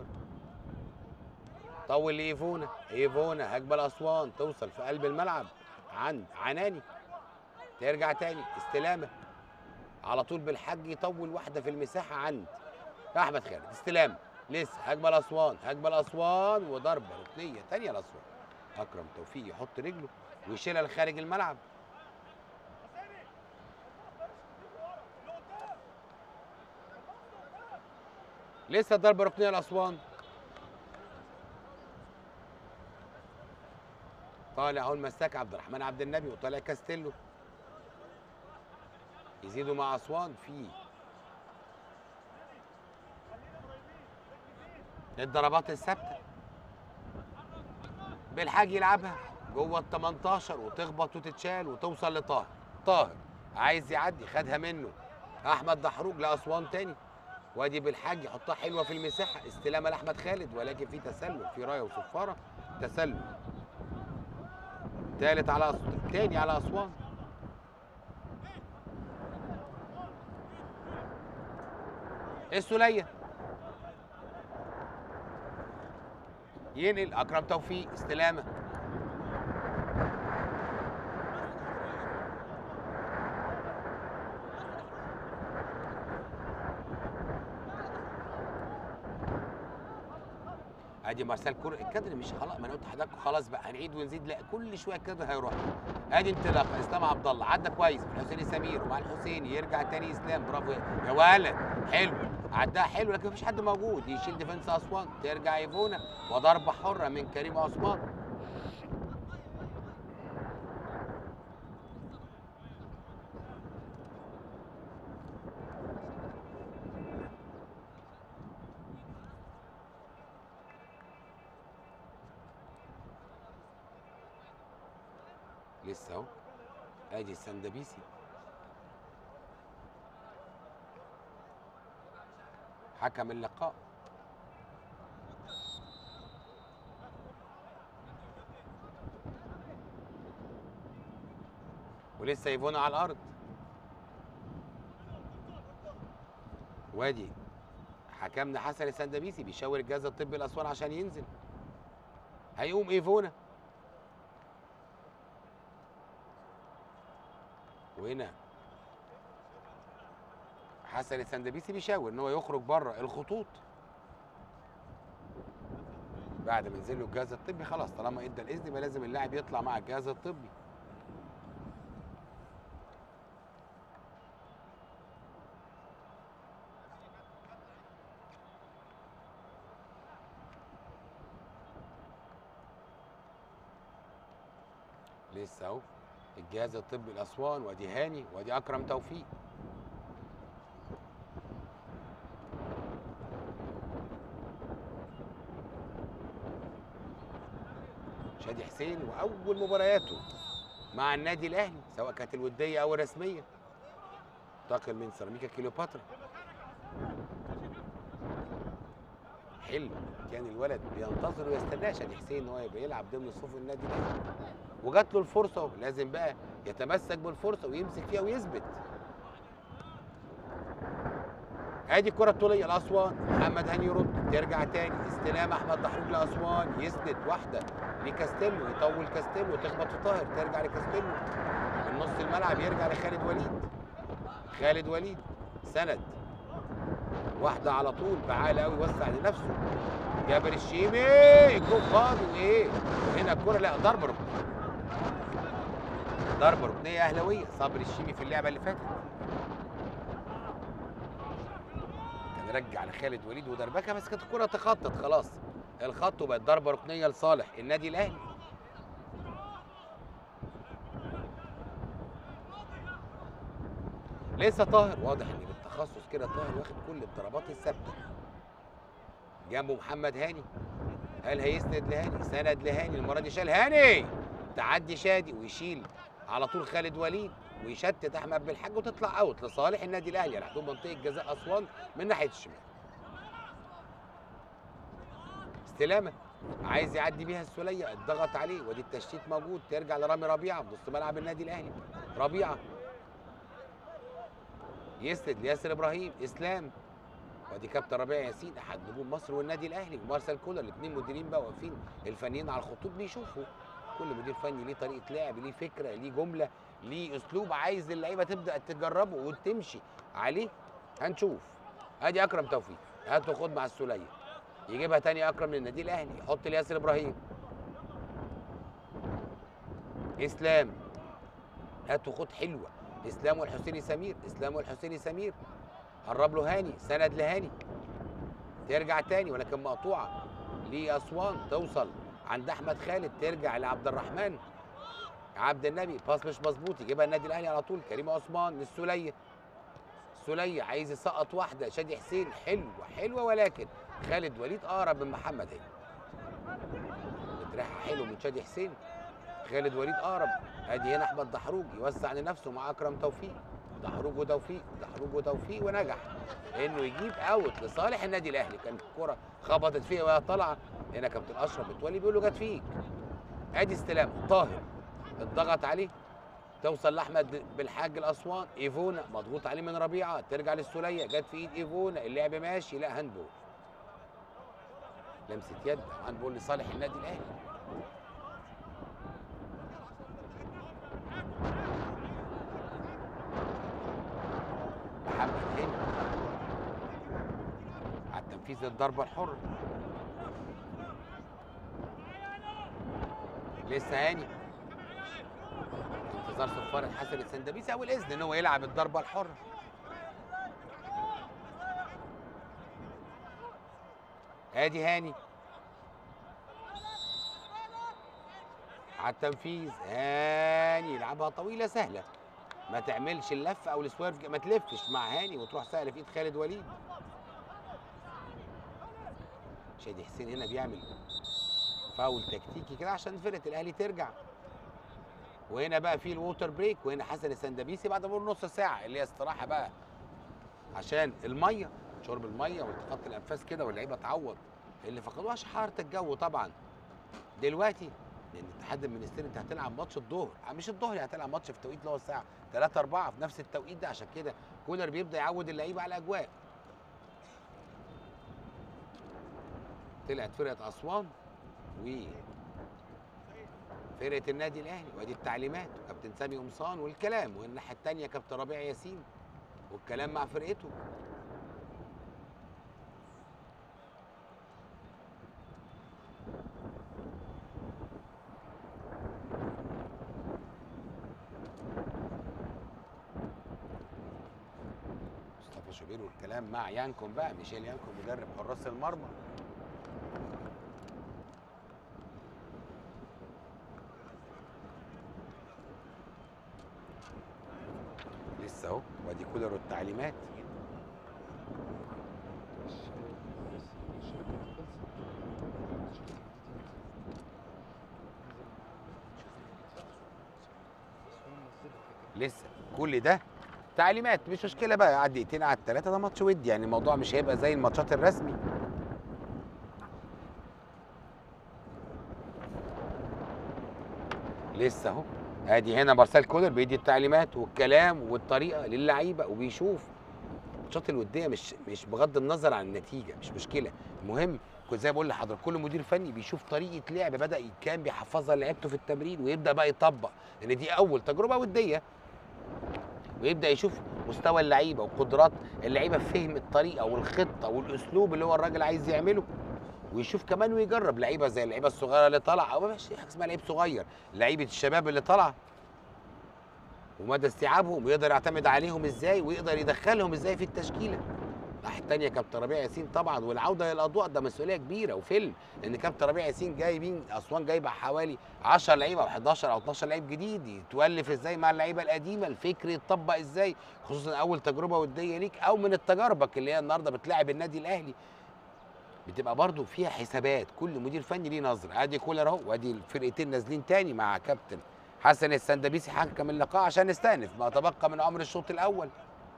طول لايفونا هجمه لاسوان توصل في قلب الملعب عند عناني، ترجع تاني استلامه على طول بالحاج، يطول واحده في المساحه عند احمد خالد، استلامه لسه هجمه لاسوان وضربه ركنيه ثانيه لاسوان. اكرم توفيق يحط رجله ويشيلها لخارج الملعب. لسه ضربه ركنيه لاسوان. طالع اهو المساك عبد الرحمن عبد النبي وطالع كاستيلو، يزيدوا مع اسوان في الضربات الثابته. بالحاج يلعبها جوه ال 18 وتخبط وتتشال وتوصل لطاهر. طاهر عايز يعدي، خدها منه احمد دحروج لاسوان تاني، وادي بالحاج يحطها حلوه في المساحه، استلامه لاحمد خالد، ولكن في تسلل، في رايه وصفاره، تسلل تاني على اسوان. السوليه ينقل اكرم توفيق، استلامه ادي مارسيل الكادر مش خلاص، ما انا قلت لحضراتكم خلاص بقى هنعيد ونزيد، لا كل شويه الكادر هيروح. ادي انطلاقه اسلام عبد الله، عدى كويس الحسيني سمير، ومع الحسيني يرجع تاني اسلام، برافو يا ولد، حلو عداها حلو، لكن مفيش حد موجود يشيل ديفنس اسوان، ترجع ايفونا وضربه حره من كريم عثمان. لسه اهو ادي السندبيسي حكم اللقاء. ولسه ايفونا على الارض. وادي حكمنا حسن السندبيسي بيشاور الجهاز الطبي لاسوان عشان ينزل. هيقوم ايفونا، وهنا حسن السندبيسي بيشاور ان هو يخرج بره الخطوط بعد ما نزل له الجهاز الطبي. خلاص طالما ادى الاذن يبقى لازم اللاعب يطلع مع الجهاز الطبي. لسه اهو الجهاز الطبي لاسوان، وادي هاني وادي اكرم توفيق. شادي حسين واول مبارياته مع النادي الاهلي سواء كانت الوديه او الرسميه، انتقل من سيراميكا كليوباترا. حلو كان الولد بينتظر ويستناه شادي حسين ان هو يبقى يلعب ضمن صفوف النادي الاهلي، وجات له الفرصه لازم بقى يتمسك بالفرصه ويمسك فيها ويثبت. ادي الكره الطوليه لاسوان، محمد هاني يرد، ترجع تاني استلام احمد دحروج لاسوان، يسند واحده لكاستيلو، يطول كاستيلو تخبط في طاهر، ترجع لكاستيلو من نص الملعب، يرجع لخالد وليد. خالد وليد سند واحده على طول بعالي قوي، وسع لنفسه جابر الشيمي، الجول فاضي. وايه هنا الكره؟ لا ضربه ركنيه، ضربه ركنيه اهلاويه. صبري الشيمي في اللعبه اللي فاتت كان رجع لخالد وليد ودربكه، بس كانت الكره تخطط خلاص الخط وبقت ضربه ركنيه لصالح النادي الاهلي. لسه طاهر، واضح ان بالتخصص كده طاهر واخد كل الضربات الثابته. جنبه محمد هاني، هل هيسند لهاني؟ سند لهاني، المره دي شال هاني، تعدي شادي ويشيل على طول خالد وليد ويشتت احمد بالحاج وتطلع اوت لصالح النادي الاهلي على حدود منطقه جزاء اسوان من ناحيه الشمال. استلامه عايز يعدي بيها السوليه، اتضغط عليه، ودي التشتيت موجود، ترجع لرامي ربيعه بنص ملعب النادي الاهلي. ربيعه يسند لياسر ابراهيم، اسلام، ودي كابتن ربيع ياسين احد نجوم مصر والنادي الاهلي ومارسيل كولر، الاثنين مديرين بقى واقفين، الفنيين على الخطوط بيشوفوا. كل مدير فني ليه طريقه لعب، ليه فكره، ليه جمله، ليه اسلوب عايز اللعيبه تبدا تجربه وتمشي عليه. هنشوف. ادي اكرم توفيق، هات وخد مع السوليه، يجيبها تاني اكرم للنادي الاهلي، يحط لياسر ابراهيم. اسلام، هات وخد حلوه، اسلام والحسيني سمير، اسلام والحسيني سمير، قرب له هاني، سند لهاني، ترجع تاني ولكن مقطوعه لاسوان، توصل عند احمد خالد، ترجع لعبد الرحمن عبد النبي، باص مش مظبوط، يجيبها النادي الاهلي على طول. كريم عثمان للسوليه، السوليه عايز يسقط واحده، شادي حسين حلوه حلوه، ولكن خالد وليد اقرب من محمد هاني. بتريحها حلو من شادي حسين، خالد وليد اقرب. ادي هنا احمد دحروج يوسع لنفسه مع اكرم توفيق، دحروج وتوفيق، دحروج وتوفيق، ونجح انه يجيب اوت لصالح النادي الاهلي. كانت الكره خبطت فيها وهي طالعه، هنا كابتن اشرف متولي بيقول له جت فيك. ادي استلام طاهر، اتضغط عليه، توصل لاحمد بالحاج الاسوان، ايفونا مضغوط عليه من ربيعه، ترجع للسوليه، جت في ايد ايفونا، اللعب ماشي، لا هاندبول، لمسه يد، هاندبول لصالح النادي الاهلي. محمد هاني على تنفيذ الضربه الحره، لسه هاني انتظار صفاره حسن السندبيسي او الاذن ان هو يلعب الضربه الحره. ادي هاني على التنفيذ، هاني يلعبها طويله سهله، ما تعملش اللفه او السويرف، ما تلفش مع هاني وتروح سهله في ايد خالد وليد. شادي حسين هنا بيعمل فاول تكتيكي كده عشان فرقه الاهلي ترجع. وهنا بقى في الووتر بريك، وهنا حسن السندبيسي بعد مرور نص ساعه اللي هي استراحه بقى عشان الميه، شرب الميه والتقاط الانفاس كده، واللعيبه تعوض اللي فقدوها عشان حراره الجو طبعا. دلوقتي لان اتحاد المنستير انت هتلعب ماتش الظهر، مش الظهر، هتلعب ماتش في توقيت اللي هو الساعه 3 4 في نفس التوقيت ده. عشان كده كولر بيبدا يعود اللعيبه على الاجواء. طلعت فرقه اسوان وفرقه النادي الاهلي، وادي التعليمات وكابتن سامي قمصان والكلام، والناحيه الثانيه كابتن ربيع ياسين والكلام مع فرقته. مصطفى شوبير والكلام مع يانكون بقى، ميشيل يانكون مدرب حراس المرمى. لسه اهو، وادي كولر والتعليمات. لسه كل ده تعليمات، مش مشكله بقى، قعد دقيقتين على الثلاثه، ده ماتش ودي يعني، الموضوع مش هيبقى زي الماتشات الرسمي. لسه اهو، ادي هنا مارسيل كولر بيدي التعليمات والكلام والطريقه للعيبه وبيشوف. الماتشات الوديه مش بغض النظر عن النتيجه مش مشكله، المهم كنت زي ما بقول لحضرتك كل مدير فني بيشوف طريقه لعب بدا كان بيحفظها لعيبته في التمرين ويبدا بقى يطبق، لان دي اول تجربه وديه، ويبدا يشوف مستوى اللعيبه وقدرات اللعيبه في فهم الطريقه والخطه والاسلوب اللي هو الراجل عايز يعمله، ويشوف كمان ويجرب لعيبه زي اللعيبه الصغيره اللي طالعه، او مش حاجه اسمها لعيب صغير، لعيبه الشباب اللي طالعه ومدى استيعابهم، ويقدر يعتمد عليهم ازاي ويقدر يدخلهم ازاي في التشكيله. الناحيه الثانيه كابتن ربيع ياسين طبعا، والعوده للاضواء ده مسؤوليه كبيره وفيلم، لان كابتن ربيع ياسين جايبين اسوان جايبه حوالي 10 لعيبه او 11 او 12 لعيب جديد، يتولف ازاي مع اللعيبه القديمه، الفكر يتطبق ازاي، خصوصا اول تجربه وديه ليك او من تجاربك اللي هي النهارده بتلاعب النادي الاهلي، بتبقى برضو فيها حسابات، كل مدير فني ليه نظره. ادي كولر اهو، وادي الفرقتين نازلين تاني مع كابتن حسن السندبيسي حكم اللقاء عشان نستأنف ما تبقى من عمر الشوط الاول.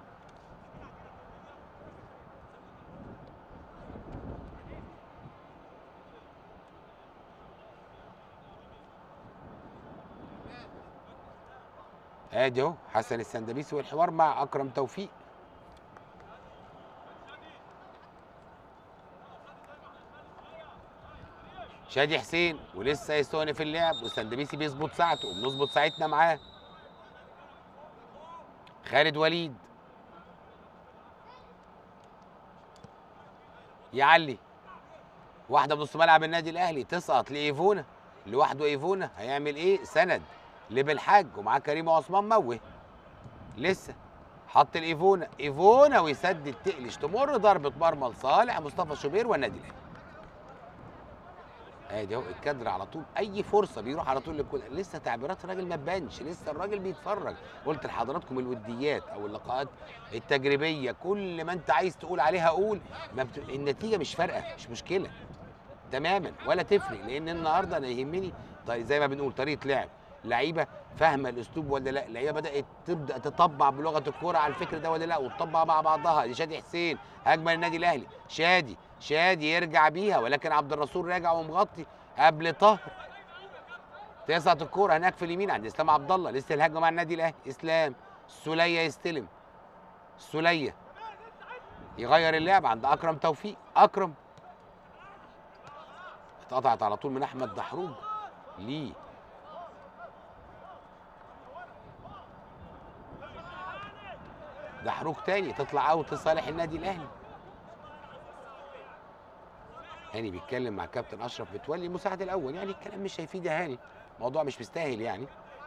ادي اهو حسن السندبيسي والحوار مع اكرم توفيق. شادي حسين ولسه يستونف اللعب، والسندبيسي بيظبط ساعته وبنظبط ساعتنا معاه. خالد وليد يعلي واحده بنص ملعب النادي الاهلي تسقط لايفونا، لوحده ايفونا هيعمل ايه؟ سند لبالحاج ومعاه كريم عثمان موه. لسه حط الايفونا، ايفونا ويسدد تقلش تمر ضربه مرمى لصالح مصطفى شوبير والنادي الاهلي. ادي اهو الكادر على طول، اي فرصه بيروح على طول للكل. لسه تعبيرات الراجل ما تبانش، لسه الراجل بيتفرج. قلت لحضراتكم الوديات او اللقاءات التجريبيه كل ما انت عايز تقول عليها قول، ما النتيجه مش فارقه، مش مشكله تماما ولا تفرق، لان النهارده انا يهمني طيب زي ما بنقول طريقه لعب، لعيبه فاهمه الاسلوب ولا لا، لعيبه بدات تبدا تطبع بلغه الكوره على الفكر ده ولا لا، وتطبع مع بعضها. دي شادي حسين هجمه النادي الاهلي، شادي يرجع بيها، ولكن عبد الرسول راجع ومغطي قبل طاهر، تسقط الكوره هناك في اليمين عند اسلام عبد الله. لسه الهجمه مع النادي الاهلي، اسلام السوليه يستلم، السوليه يغير اللعب عند اكرم توفيق، اكرم اتقطعت على طول من احمد دحروج ليه دحروج تاني، تطلع اوت لصالح النادي الاهلي. هاني بيتكلم مع كابتن اشرف متولي المساعد الاول، يعني الكلام مش هيفيد يا هاني، الموضوع مش مستاهل يعني.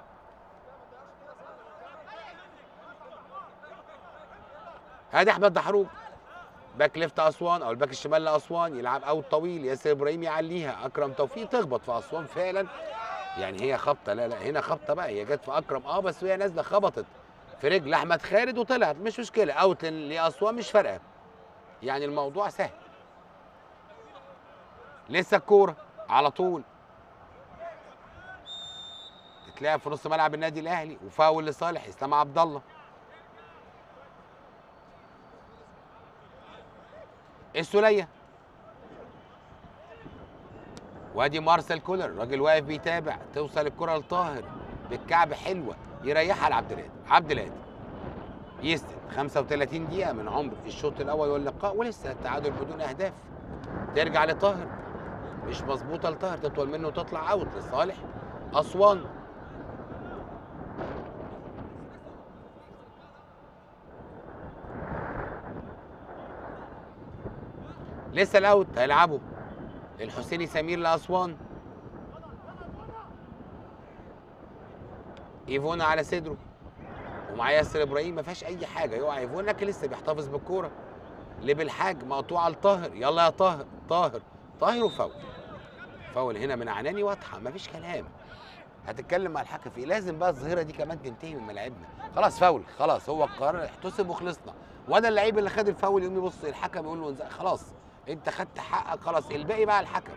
ادي احمد دحروج باك ليفت اسوان او الباك الشمال لاسوان، يلعب اوت طويل، ياسر ابراهيم يعليها، اكرم توفيق تخبط في اسوان فعلا، يعني هي خبطه، لا هنا خبطه بقى، هي جت في اكرم بس وهي نازله خبطت في رجل احمد خالد وطلعت، مش مشكله، اوت لاسوان مش فارقه، يعني الموضوع سهل. لسه الكوره على طول تتلعب في نص ملعب النادي الاهلي، وفاول لصالح اسلام عبد الله. السوليه وادي مارسيل كولر الراجل واقف بيتابع، توصل الكره لطاهر بالكعب حلوه يريحها لعبد القادر. عبد القادر يسند 35 دقيقه من عمر الشوط الاول واللقاء ولسه التعادل بدون اهداف. ترجع لطاهر مش مظبوطه لطاهر، تطول منه وتطلع اوت لصالح اسوان. لسه الاوت هيلعبه الحسيني سمير لاسوان. ايفونا على صدره ومعاه ياسر ابراهيم، ما فيهاش اي حاجه، يقع ايفونا لكن لسه بيحتفظ بالكوره. بالحاج مقطوعه لطاهر، يلا يا طاهر. طاهر وفاول. فاول هنا من عناني واضحه، ما فيش كلام. هتتكلم مع الحكم في ايه؟ لازم بقى الظاهره دي كمان تنتهي من ملاعبنا. خلاص فاول، خلاص هو القرار احتسب وخلصنا. وانا اللعيب اللي خد الفاول يقوم يبص الحكم يقول له خلاص انت خدت حقك، خلاص الباقي بقى الحكم.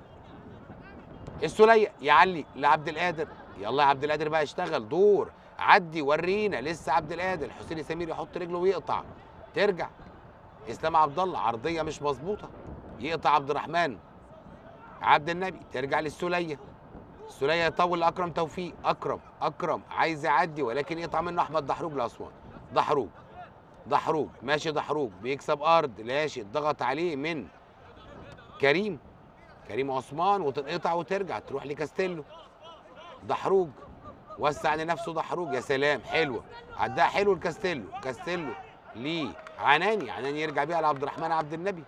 السوليه يعلي لعبد القادر، يلا يا عبد القادر بقى اشتغل، دور عدي ورينا. لسه عبد القادر، الحسيني سمير يحط رجله ويقطع. ترجع اسلام عبد الله، عرضيه مش مظبوطه، يقطع عبد الرحمن عبد النبي. ترجع للسوليه، السوليه يطول لاكرم توفيق. اكرم عايز يعدي ولكن يقطع منه احمد دحروج لاسوان. دحروج ماشي، دحروج بيكسب ارض، ماشي اتضغط عليه من كريم عثمان وتنقطع وترجع تروح لكاستيلو. دحروج وسع لنفسه، دحروج يا سلام حلوه، عداها حلو لكاستيلو ليه عناني يرجع بيها لعبد الرحمن عبد النبي.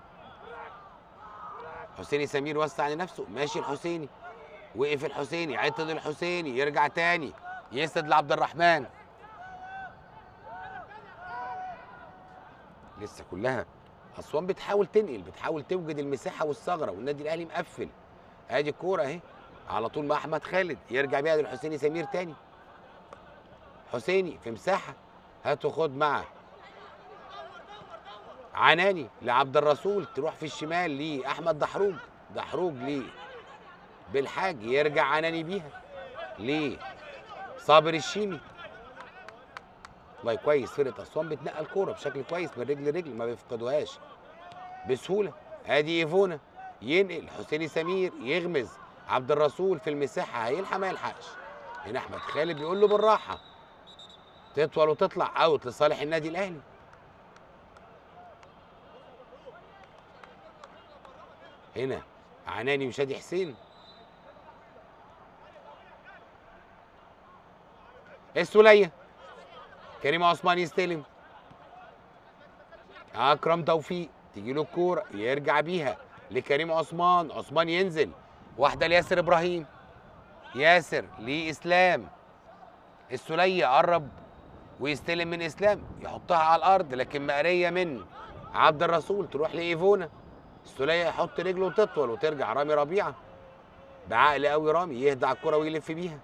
حسيني سمير وسع لنفسه، ماشي الحسيني، وقف الحسيني، عطل الحسيني، يرجع تاني يسد لعبد الرحمن. لسه كلها اسوان بتحاول تنقل، بتحاول توجد المساحه والثغره، والنادي الاهلي مقفل. ادي الكوره اهي على طول مع احمد خالد، يرجع بيها للحسيني سمير تاني. حسيني في مساحه، هاتوا خد مع عناني لعبد الرسول، تروح في الشمال لاحمد دحروج ليه بالحاج، يرجع عناني بيها ليه صابر الشيمي. والله كويس فرقه اسوان بتنقل الكوره بشكل كويس من رجل لرجل، ما بيفقدوهاش بسهوله. ادي ايفونا ينقل، حسيني سمير يغمز، عبد الرسول في المساحه هيلحق ما يلحقش. هنا احمد خالد بيقول له بالراحه، تطول وتطلع اوت لصالح النادي الاهلي. هنا عناني وشادي حسين. السوليه كريم عثمان يستلم، اكرم توفيق تيجي له الكوره يرجع بيها لكريم عثمان ينزل، واحده لياسر ابراهيم، ياسر لاسلام. السوليه قرب ويستلم من اسلام، يحطها على الارض لكن مقريه من عبد الرسول، تروح لايفونا. السوليه يحط رجله وتطول وترجع رامي ربيعه بعقل قوي، رامي يهدى على الكوره ويلف بيها.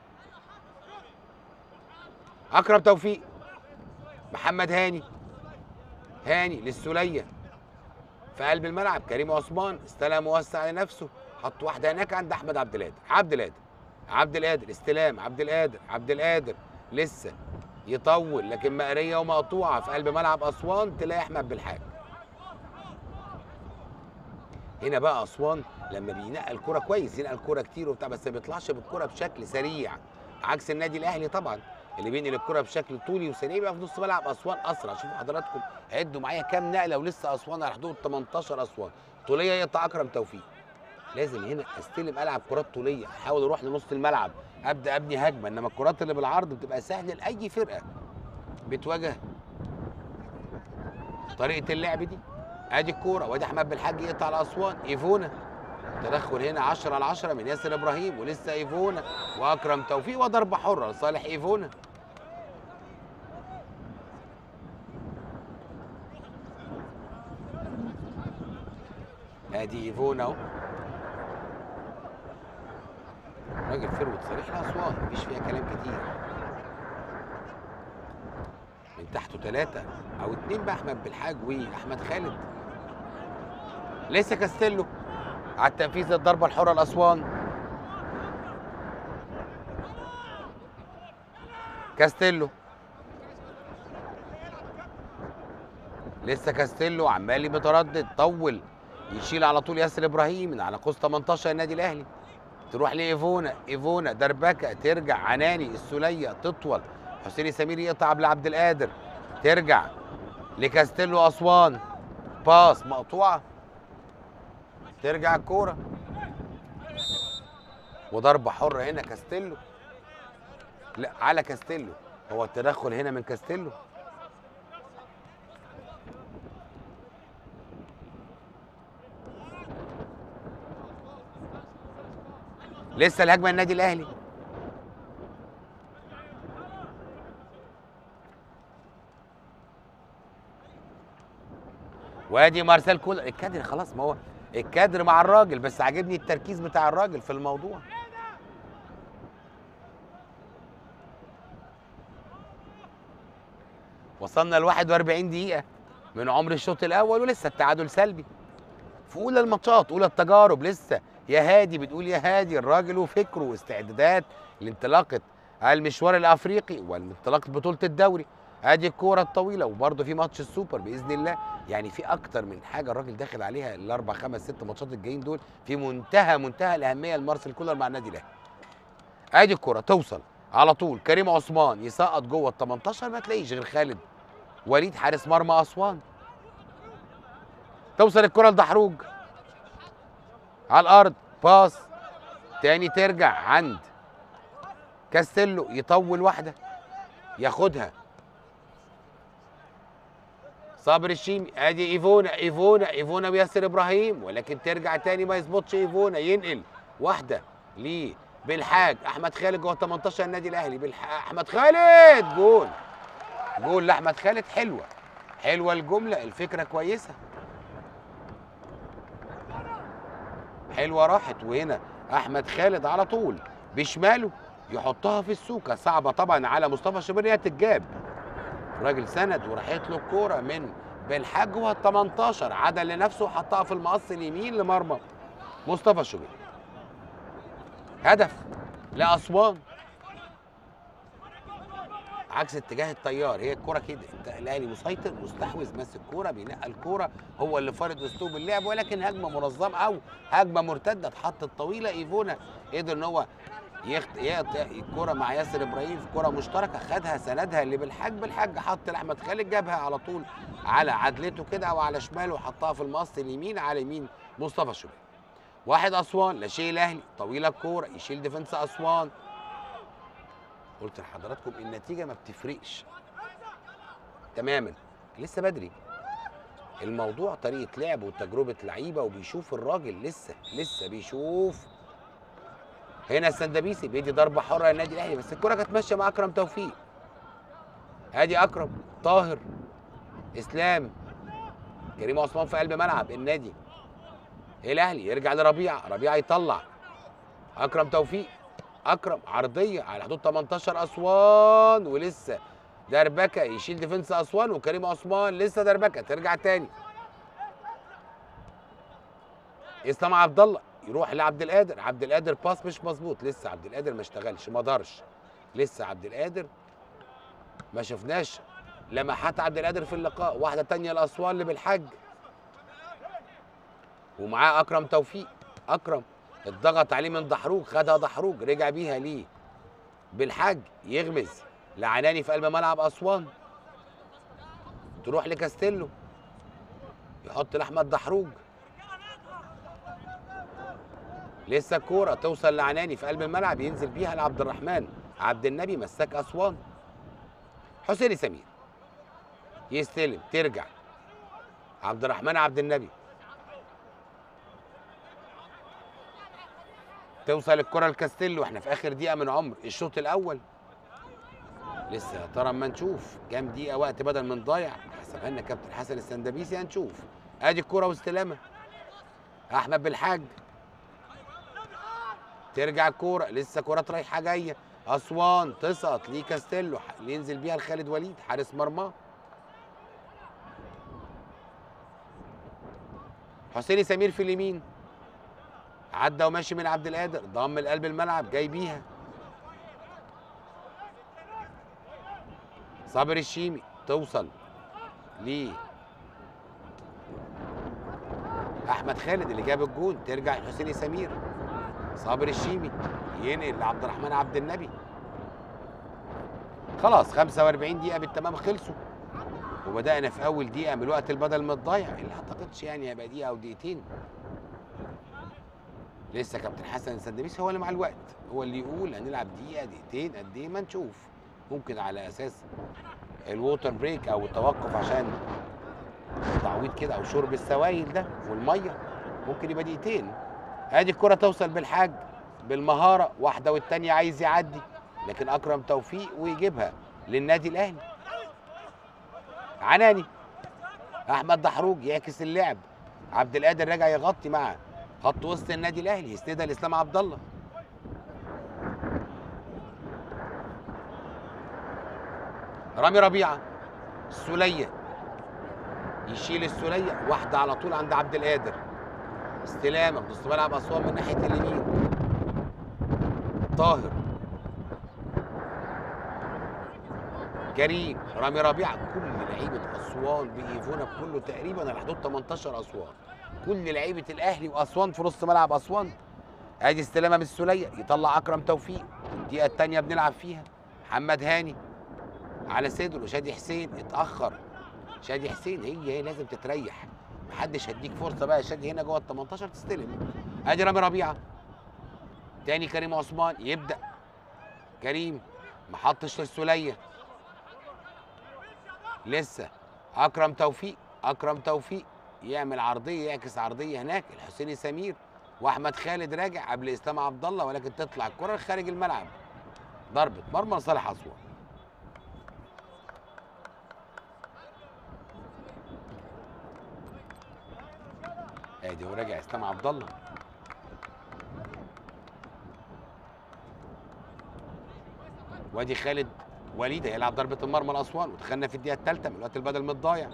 اكرم توفيق، محمد هاني للسوليه في قلب الملعب، كريم عثمان استلم ووسع لنفسه، حط واحده هناك عند احمد عبد القادر استلام، عبد القادر لسه يطول لكن مقريه ومقطوعه في قلب ملعب اسوان، تلاقي احمد بالحاج. هنا بقى اسوان لما بينقل كوره كويس، ينقل كوره كتير وبتاع، بس ما بيطلعش بالكوره بشكل سريع، عكس النادي الاهلي طبعا اللي بينقل الكوره بشكل طولي وسريع، بيبقى في نص ملعب اسوان اسرع. شوفوا حضراتكم عدوا معايا كام نقله ولسه اسوان على حدود 18 اسوان. طوليه يقطع اكرم توفيق، لازم هنا استلم العب كرات طوليه، احاول اروح لنص الملعب ابدا ابني هجمه، انما الكرات اللي بالعرض بتبقى سهله لاي فرقه بتواجه طريقه اللعب دي. ادي الكوره وادي احمد بالحاج يقطع على اسوان، ايفونا تدخل هنا 10 على 10 من ياسر ابراهيم، ولسه ايفونا واكرم توفيق وضربه حره لصالح ايفونا. ادي ايفونا اهو، راجل فروت صريح لاسوان مفيش فيها كلام كتير. من تحته 3 أو 2 بقى احمد بالحاج واحمد خالد. لسه كاستيلو على التنفيذ للضربه الحره لاسوان. كاستيلو لسه كاستيلو عمال متردد، طول يشيل على طول ياسر ابراهيم من على قوس 18 النادي الاهلي. تروح لايفونا، ايفونا دربكه، ترجع عناني، السوليه تطول، حسين سمير يقطع لعبد القادر، ترجع لكاستيلو اسوان، باص مقطوعه، ترجع الكوره وضربه حره هنا كاستيلو. لا على كاستيلو، هو التدخل هنا من كاستيلو. لسه الهجمه النادي الاهلي. وادي مارسيل كولر، الكادر خلاص، ما هو الكادر مع الراجل، بس عاجبني التركيز بتاع الراجل في الموضوع. وصلنا ل 41 دقيقة من عمر الشوط الأول ولسه التعادل سلبي. في أولى الماتشات، أولى التجارب، لسه يا هادي بتقول يا هادي، الراجل وفكره واستعدادات لانطلاقة المشوار الأفريقي وانطلاقة بطولة الدوري. ادي الكورة الطويلة، وبرضه في ماتش السوبر بإذن الله. يعني في أكتر من حاجة الراجل داخل عليها الأربع خمس ست ماتشات الجايين دول في منتهى الأهمية لمارسيل كولر مع النادي الأهلي. ادي الكورة توصل على طول، كريم عثمان يسقط جوه ال 18، ما تلاقيش غير خالد وليد حارس مرمى أسوان. توصل الكرة لدحروج على الأرض، باص تاني، ترجع عند كاستيلو، يطول واحدة ياخدها صابر الشيمي. ادي ايفونا وياسر ابراهيم، ولكن ترجع تاني ما يظبطش ايفونا، ينقل واحدة ليه بالحاج احمد خالد جوه 18 النادي الاهلي. احمد خالد، جول لاحمد خالد. حلوه الجمله، الفكره كويسه، حلوه راحت. وهنا احمد خالد على طول بشماله يحطها في السوكه، صعبه طبعا على مصطفى شوبير انها تتجاب. الراجل سند وراحت له الكوره من بالحاج جوه ال 18، عدل لنفسه وحطها في المقص اليمين لمرمى مصطفى شوبير. هدف لاسوان عكس اتجاه التيار. هي الكوره كده، الاهلي مسيطر مستحوذ ماسك الكوره بينقل الكوره، هو اللي فارض اسلوب اللعب، ولكن هجمه منظمه او هجمه مرتده اتحطت طويله. ايفونا قدر ان هو يقطع الكوره مع ياسر ابراهيم في كوره مشتركه، خدها سندها اللي بالحاج حط لاحمد خالد، جابها على طول على عدلته كده او على شماله وحطها في المقص اليمين على يمين مصطفى شوبير. واحد اسوان لا شيء الاهلي، طويله الكوره يشيل ديفنس اسوان. قلت لحضراتكم النتيجه ما بتفرقش تماما، لسه بدري. الموضوع طريقه لعب وتجربه لعيبه، وبيشوف الراجل لسه بيشوف. هنا السندبيسي بيدي ضربه حره للنادي الاهلي، بس الكره كانت ماشيه مع اكرم توفيق. ادي اكرم، طاهر، اسلام، كريم عثمان في قلب ملعب النادي الاهلي، يرجع ربيعه يطلع اكرم توفيق، اكرم عرضيه على حدود 18 اسوان، ولسه دربكه يشيل ديفنس اسوان، وكريم عثمان لسه دربكه، ترجع تاني اسلام عبد الله يروح لعبد القادر، عبد القادر باس مش مظبوط، لسه عبد القادر ما اشتغلش، ما دارش، لسه عبد القادر ما شفناش لمحات عبد القادر في اللقاء. واحده تانيه لاسوان اللي بالحاج، ومعاه اكرم توفيق. اكرم اتضغط عليه من دحروج، خدها دحروج، رجع بيها ليه بالحاج، يغمز لعناني في قلب ملعب اسوان، تروح لكاستيلو يحط لاحمد دحروج، لسه الكوره توصل لعناني في قلب الملعب، ينزل بيها لعبد الرحمن عبد النبي مساك اسوان. حسين سمير يستلم، ترجع عبد الرحمن عبد النبي، توصل الكره لكاستيلو. احنا في اخر دقيقه من عمر الشوط الاول، لسه يا ترى اما نشوف كام دقيقه وقت بدل من ضايع حسبها لنا كابتن حسن السندبيسي، هنشوف. ادي الكره واستلامه احمد بالحاج، ترجع الكوره، لسه كرات رايحه جايه، اسوان تسقط لكاستيلو اللي ينزل بيها لخالد وليد حارس مرماه. حسين سمير في اليمين، عدى وماشي من عبد القادر، ضم لقلب الملعب جاي بيها صابر الشيمي، توصل ليه احمد خالد اللي جاب الجون، ترجع لحسين سمير. صابر الشيمي ينقل لعبد الرحمن عبد النبي. خلاص 45 دقيقة بالتمام خلصوا، وبدأنا في أول دقيقة من الوقت البدل متضيع اللي أعتقدش يعني هيبقى دقيقة أو دقيقتين. لسه كابتن حسن السندبيس هو اللي مع الوقت، هو اللي يقول هنلعب دقيقة دقيقتين قد إيه ما نشوف. ممكن على أساس الووتر بريك أو التوقف عشان تعويض كده أو شرب السوائل ده والمية، ممكن يبقى دقيقتين. ادي الكرة توصل بالحاج بالمهارة، واحدة والتانية عايز يعدي، لكن أكرم توفيق ويجيبها للنادي الأهلي. عناني أحمد دحروج يعكس اللعب، عبد القادر راجع يغطي مع خط وسط النادي الأهلي، يسندها لإسلام عبد الله. رامي ربيعة السولية يشيل السولية، واحدة على طول عند عبد القادر. استلامة في نص ملعب أسوان من ناحية اليمين. طاهر كريم رامي ربيعة، كل لعيبة أسوان بإيفونا كله تقريبا على حدود 18 أسوان، كل لعيبة الأهلي وأسوان في نص ملعب أسوان. أدي استلامة من السولية، يطلع أكرم توفيق، الدقيقة الثانية بنلعب فيها. محمد هاني على صدره، شادي حسين اتأخر. شادي حسين هي لازم تتريح، محدش هيديك فرصة بقى يا شادي هنا جوه ال 18 تستلم. أدي رامي ربيعة تاني، كريم عثمان يبدأ. كريم ما حطش للسولية، لسه اكرم توفيق. اكرم توفيق يعمل عرضيه، يعكس عرضيه هناك الحسيني سمير، واحمد خالد راجع قبل اسلام عبد الله، ولكن تطلع الكره خارج الملعب. ضربه مرمى لصالح اسوان. ادي وراجع اسلام عبد الله. وادي خالد وليد هيلعب ضربه المرمى لاسوان، ودخلنا في الدقيقه الثالثه من الوقت البدل متضايع.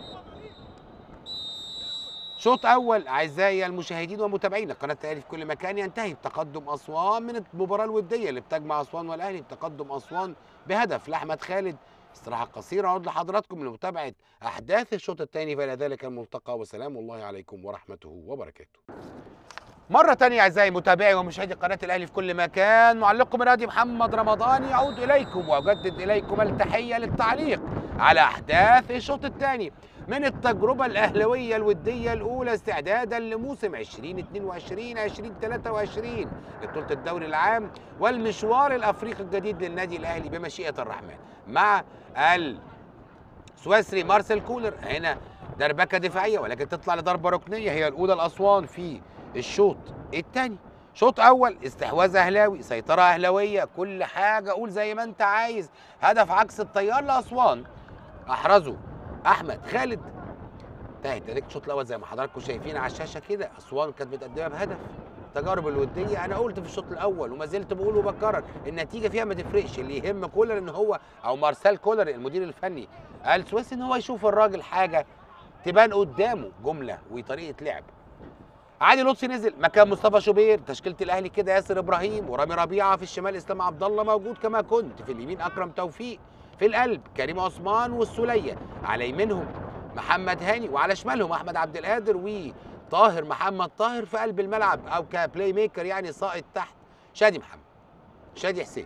شوط اول اعزائي المشاهدين ومتابعينا قناه الاهلي في كل مكان، ينتهي بتقدم اسوان من المباراه الوديه اللي بتجمع اسوان والاهلي، بتقدم اسوان بهدف لاحمد خالد. استراحه قصيره، اعود لحضراتكم لمتابعه احداث الشوط الثاني، فالى ذلك الملتقى، وسلام الله عليكم ورحمته وبركاته. مرة تانية أعزائي متابعي ومشاهدي قناة الأهلي في كل مكان، معلقكم الرياضي محمد رمضان يعود إليكم وأجدد إليكم التحية للتعليق على أحداث الشوط الثاني من التجربة الأهلوية الودية الأولى استعدادا لموسم 2022-2023 لبطولة الدوري العام والمشوار الأفريقي الجديد للنادي الأهلي بمشيئة الرحمن مع السويسري مارسيل كولر. هنا دربكة دفاعية ولكن تطلع لضربة ركنية هي الأولى لأسوان في الشوط الثاني. شوط اول استحواذ اهلاوي، سيطره اهلاويه، كل حاجه قول زي ما انت عايز. هدف عكس التيار لاسوان احرزه احمد خالد. انتهت نتيجه الشوط الاول زي ما حضراتكم شايفين على الشاشه كده، اسوان كانت متقدمه بهدف. التجارب الوديه انا قلت في الشوط الاول وما زلت بقول وبكرر، النتيجه فيها ما تفرقش، اللي يهم كولر ان هو او مارسيل كولر المدير الفني السويسري ان هو يشوف الراجل حاجه تبان قدامه، جمله وطريقه لعب. علي لطفي نزل مكان مصطفى شوبير، تشكيله الاهلي كده ياسر ابراهيم ورامي ربيعه، في الشمال اسلام عبد الله موجود كما كنت، في اليمين اكرم توفيق، في القلب كريم عثمان والسوليه، على يمينهم محمد هاني، وعلى شمالهم احمد عبد القادر وطاهر محمد طاهر في قلب الملعب او كبلاي ميكر يعني ساقط تحت شادي محمد شادي حسين.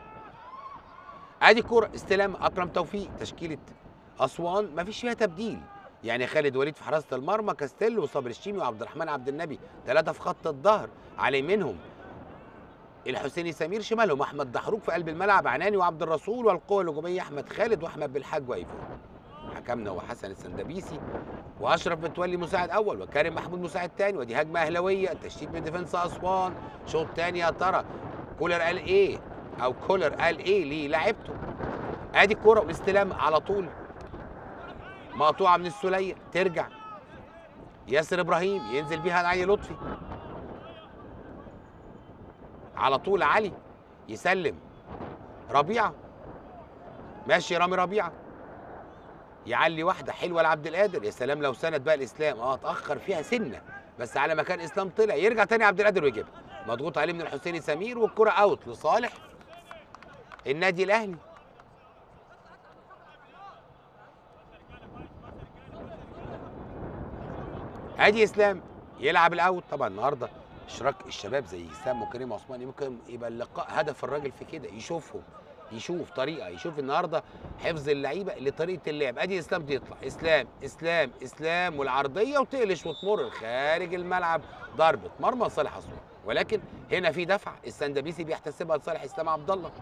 ادي كوره استلام اكرم توفيق، تشكيله اسوان ما فيش فيها تبديل، يعني خالد وليد في حراسه المرمى، كاستيلو وصابر الشيمي وعبد الرحمن عبد النبي، ثلاثه في خط الظهر، على يمينهم الحسيني سمير، شمالهم احمد دحروج، في قلب الملعب عناني وعبد الرسول، والقوه الهجوميه احمد خالد واحمد بالحاج وايفون. حكمنا هو حسن السندبيسي، واشرف متولي مساعد اول، وكريم محمود مساعد ثاني. ودي هجمه اهلاويه، تشتيت من ديفنس اسوان. شوط ثاني يا ترى كولر قال ايه او كولر قال ايه للاعيبته. ادي الكوره والاستلام على طول مقطوعه من السوليه، ترجع ياسر ابراهيم ينزل بيها علي لطفي، على طول علي يسلم ربيعه، ماشي رامي ربيعه يعلي واحده حلوه لعبد القادر، يا سلام لو سند بقى الاسلام، اتاخر فيها سنه بس على مكان اسلام طلع، يرجع تاني عبد القادر ويجيبها، مضغوط عليه من الحسيني سمير، والكره اوت لصالح النادي الاهلي. ادي اسلام يلعب الاوت. طبعا النهارده اشراك الشباب زي اسلام وكريم عثمان ممكن يبقى اللقاء هدف الراجل في كده، يشوفهم، يشوف طريقه، يشوف النهارده حفظ اللعيبه لطريقه اللعب. ادي اسلام تطلع، اسلام اسلام اسلام والعرضيه وتقلش وتمر خارج الملعب، ضربه مرمى لصالح اسوان. ولكن هنا في دفع السندبيسي بيحتسبها لصالح اسلام عبد الله.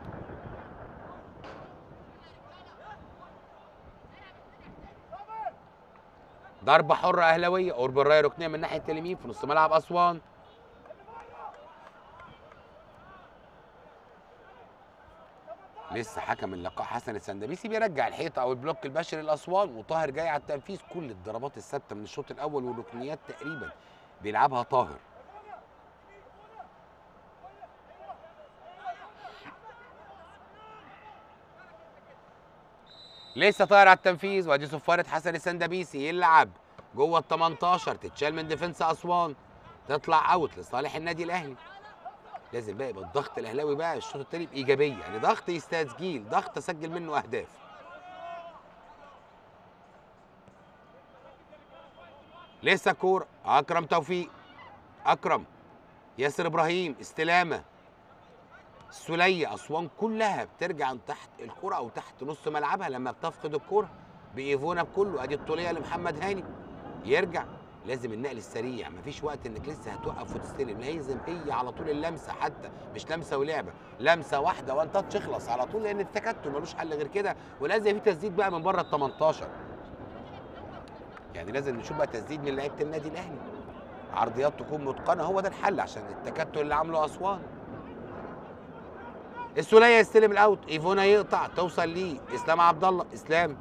ضربه حره اهلاويه، قرب الرايه ركنيه من ناحيه اليمين في نص ملعب اسوان. لسه حكم اللقاء حسن السندبيسي بيرجع الحيطه او البلوك البشري لاسوان، وطاهر جاي على التنفيذ. كل الضربات الثابته من الشوط الاول والركنيات تقريبا بيلعبها طاهر. لسه طاهر على التنفيذ، وادي صفاره حسن السندبيسي يلعب جوه ال 18، تتشال من ديفنس اسوان، تطلع اوت لصالح النادي الاهلي. لازم بقى يبقى الضغط الاهلاوي بقى الشوط الثاني بايجابيه، يعني ضغط تسجيل، ضغط اسجل منه اهداف. لسه كوره اكرم توفيق، اكرم، ياسر ابراهيم، استلامه، السوليه. اسوان كلها بترجع من تحت الكوره او تحت نص ملعبها لما بتفقد الكوره بايفونا بكله. ادي الطوليه لمحمد هاني، يرجع. لازم النقل السريع، مفيش وقت انك لسه هتوقف وتستلم، لازم هي على طول اللمسه، حتى مش لمسه ولعبه، لمسه واحده وان تاتش اخلص على طول، لان التكتل ملوش حل غير كده. ولازم في تسديد بقى من بره ال 18، يعني لازم نشوف بقى تسديد من لعيبه النادي الاهلي، عرضيات تكون متقنه، هو ده الحل عشان التكتل اللي عامله اسوان. السوليه يستلم الاوت، ايفونا يقطع، توصل ليه اسلام عبد الله، اسلام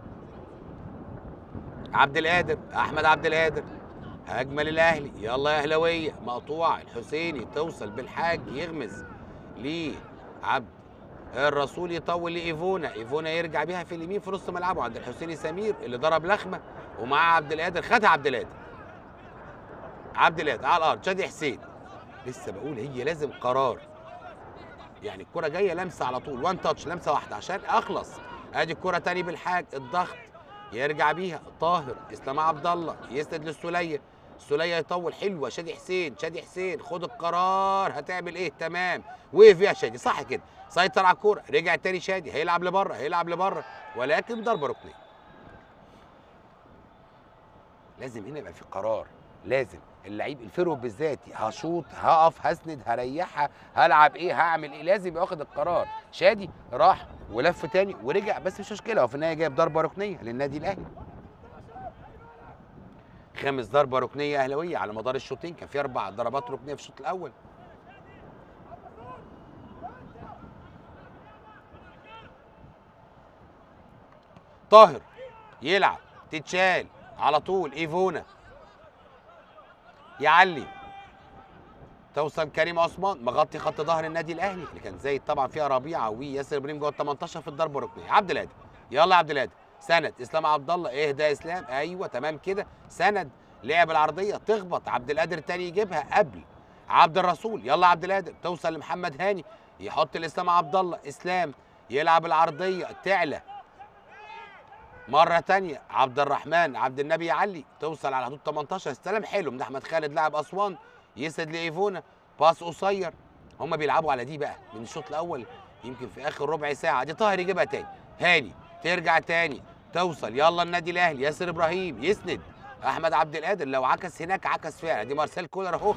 عبد القادر، احمد عبد القادر، هجمه للاهلي، يلا يا اهلاويه، مقطوعه، الحسيني توصل بالحاج، يغمز ليه عبد الرسول، يطول لايفونا، ايفونا يرجع بيها في اليمين في نص ملعبه عند الحسيني سمير اللي ضرب لخمه، ومعاه عبد القادر، خدها عبد القادر، عبد القادر على الارض، شادي حسين. لسه بقول هي لازم قرار، يعني الكره جايه لمسه على طول، وان تاتش، لمسه واحده عشان اخلص. ادي الكره تاني بالحاج، الضغط، يرجع بيها طاهر، اسلام عبد الله يسند للسوليه، السوليه يطول، حلوه، شادي حسين، شادي حسين خد القرار، هتعمل ايه؟ تمام، وقف فيها شادي، صح كده، سيطر على الكوره، رجع تاني شادي، هيلعب لبره، هيلعب لبره، ولكن ضربه ركنيه. لازم هنا يبقى في قرار، لازم اللعيب الفيرود بالذات، هشوط، هقف، هسند، هريحها، هلعب ايه، هعمل ايه، لازم يبقى واخد القرار. شادي راح ولف تاني ورجع، بس مش مشكله، هو في النهايه جايب ضربه ركنيه للنادي الاهلي. خامس ضربه ركنيه اهلاويه على مدار الشوطين، كان في 4 ضربات ركنيه في الشوط الاول. طاهر يلعب، تتشال على طول، ايفونا يعلي، توصل كريم عثمان، مغطي خط ظهر النادي الاهلي اللي كان زايد طبعا فيها ربيعه وياسر ابراهيم جوه ال 18 في الضربه الركنيه. عبد القادر، يلا يا عبد القادر، سند اسلام عبد الله، اهدى يا اسلام، ايوه تمام كده، سند، لعب العرضيه تخبط، عبد القادر تاني يجيبها قبل عبد الرسول، يلا عبد القادر، توصل لمحمد هاني، يحط لاسلام عبد الله، اسلام يلعب العرضيه تعلى مره ثانيه، عبد الرحمن عبد النبي يعلي، توصل على حدود 18، استلم حلو من احمد خالد لاعب اسوان، يسد لايفونا، باس قصير. هم بيلعبوا على دي بقى من الشوط الاول، يمكن في اخر ربع ساعه دي طاهر يجيبها تاني، هاني ترجع تاني، توصل، يلا النادي الاهلي، ياسر ابراهيم يسند، احمد عبد القادر لو عكس هناك عكس فعلا، دي مارسيل كولر اهو.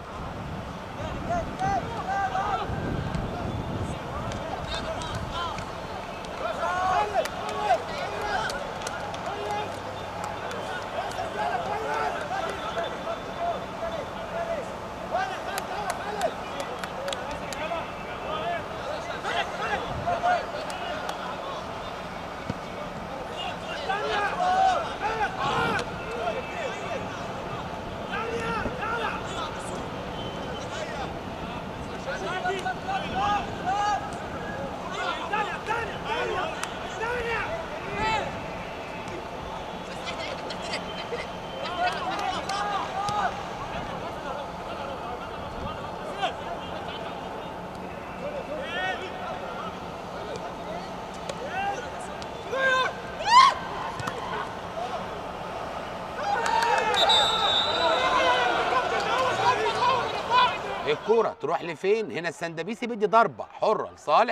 الكوره تروح لفين؟ هنا السندبيسي بيدي ضربه حره لصالح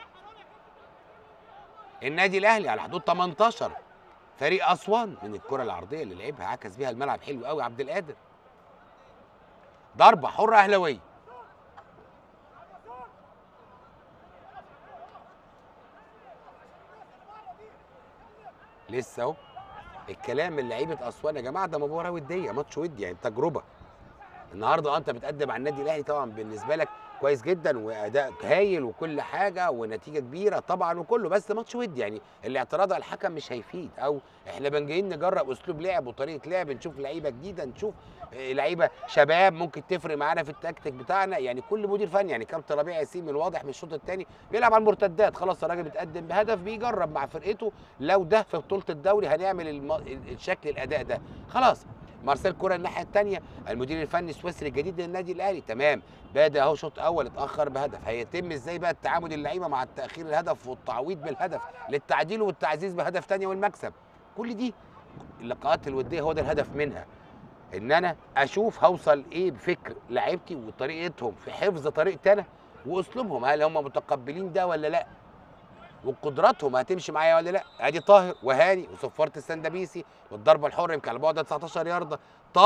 النادي الاهلي على حدود 18. فريق اسوان من الكره العرضيه اللي لعبها عكس بيها الملعب حلو قوي عبد القادر. ضربه حره اهلاويه. لسه اهو الكلام من لعيبه اسوان يا جماعه، ده مباراه وديه، ماتش ودي يعني تجربه. النهارده انت بتقدم على النادي الاهلي طبعا بالنسبه لك كويس جدا واداء هايل وكل حاجه ونتيجه كبيره طبعا وكله، بس ماتش ودي يعني الاعتراض على الحكم مش هيفيد، او احنا جايين نجرب اسلوب لعب وطريقه لعب، نشوف لعيبه جديده، نشوف لعيبه شباب ممكن تفرق معانا في التكتيك بتاعنا. يعني كل مدير فني يعني كابتن ربيع ياسين من الواضح من الشوط الثاني بيلعب على المرتدات، خلاص الراجل بيتقدم بهدف بيجرب مع فرقته لو ده في بطوله الدوري هنعمل الشكل الاداء ده خلاص. مارسيل كولر الناحيه الثانيه المدير الفني السويسري الجديد للنادي الاهلي، تمام بادئ اهو شوط اول اتاخر بهدف، هيتم ازاي بقى التعامل اللعيبه مع التاخير الهدف والتعويض بالهدف للتعديل والتعزيز بهدف ثاني والمكسب. كل دي اللقاءات الوديه هو ده الهدف منها، ان انا اشوف هوصل ايه بفكر لعيبتي وطريقتهم في حفظ طريقتي انا واسلوبهم، هل هم متقبلين ده ولا لا، وقدراتهم هتمشي معايا ولا لا. ادي طاهر وهاني وصفاره السندبيسي والضربه الحره يمكن على بعد 19 يارده.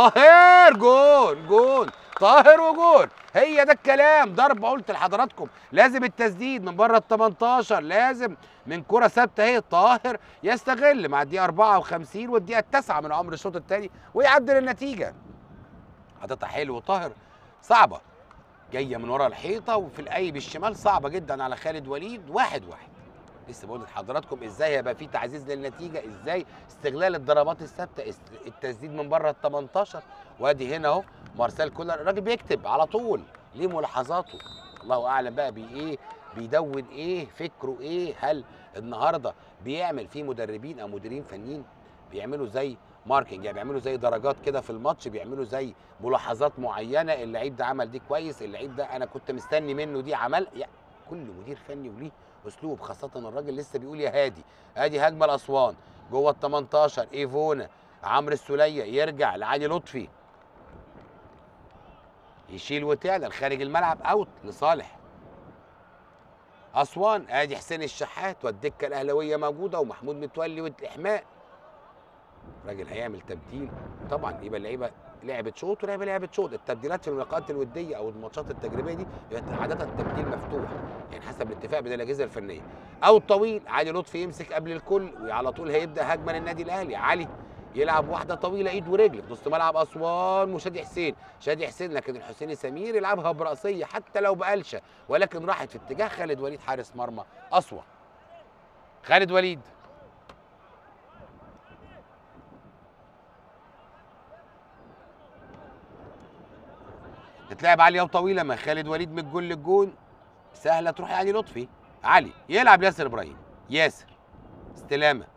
طاهر جون جون طاهر وجون، هي ده الكلام. ضربه قلت لحضراتكم لازم التسديد من بره ال 18، لازم من كره ثابته اهي. طاهر يستغل مع الدقيقه 54 والدقيقه 9 من عمر الشوط الثاني ويعدل النتيجه. حاططها حلو طاهر، صعبه جايه من ورا الحيطه وفي القايب الشمال، صعبه جدا على خالد وليد. 1-1. لسه بقول لحضراتكم ازاي هيبقى في تعزيز للنتيجه، ازاي استغلال الضربات الثابته، التسديد من بره ال 18. وادي هنا اهو مارسيل كولر الراجل بيكتب على طول ليه ملاحظاته، الله اعلم بقى بايه بيدون ايه فكره ايه. هل النهارده بيعمل في مدربين او مديرين فنيين بيعملوا زي ماركينج، يعني بيعملوا زي درجات كده في الماتش، بيعملوا زي ملاحظات معينه، اللعيب ده عمل دي كويس، اللعيب ده انا كنت مستني منه دي عمل، يعني كل مدير فني وليه اسلوب، خاصه الراجل لسه بيقول يا هادي. ادي هجمه لاسوان جوه ال 18، ايفونا عمرو السوليه يرجع لعلي لطفي يشيل وتعدل خارج الملعب، اوت لصالح اسوان. ادي حسين الشحات والدكه الاهلاويه موجوده ومحمود متولي والاحماء. الراجل هيعمل تبديل طبعا، يبقى اللعيبه لعبت شوط ولعبه لعبت شوط. التبديلات في اللقاءات الوديه او الماتشات التجريبيه دي عاده التبديل مفتوح يعني حسب الاتفاق بين الاجهزه الفنيه. او الطويل علي لطفي يمسك قبل الكل وعلى طول هيبدا هجمه للنادي الاهلي. علي يلعب واحده طويله ايد ورجل في نص ملعب اسوان وشادي حسين، شادي حسين لكن الحسيني سمير يلعبها براسيه حتى لو بقلشه، ولكن راحت في اتجاه خالد وليد حارس مرمى اسوان. خالد وليد تتلعب عاليه وطويله من خالد وليد من الجول للجون، سهله تروح علي لطفي. علي يلعب ياسر ابراهيم، ياسر استلامه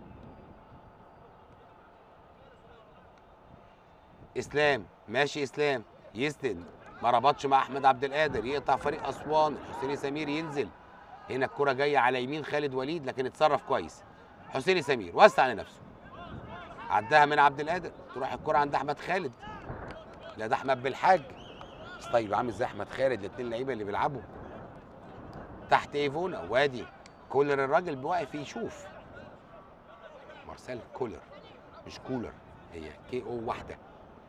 اسلام، ماشي اسلام يسند ما ربطش مع احمد عبد القادر، يقطع فريق اسوان. الحسيني سمير ينزل، هنا الكره جايه على يمين خالد وليد لكن اتصرف كويس. حسيني سمير وسع لنفسه، عداها من عبد القادر، تروح الكره عند احمد خالد، لا ده احمد بالحاج. طيب عامل زي احمد خالد الاثنين لعيبه اللي بيلعبوا تحت ايفونا. وادي كولر الراجل واقف يشوف، مارسيل كولر مش كولر، هي كي او واحده.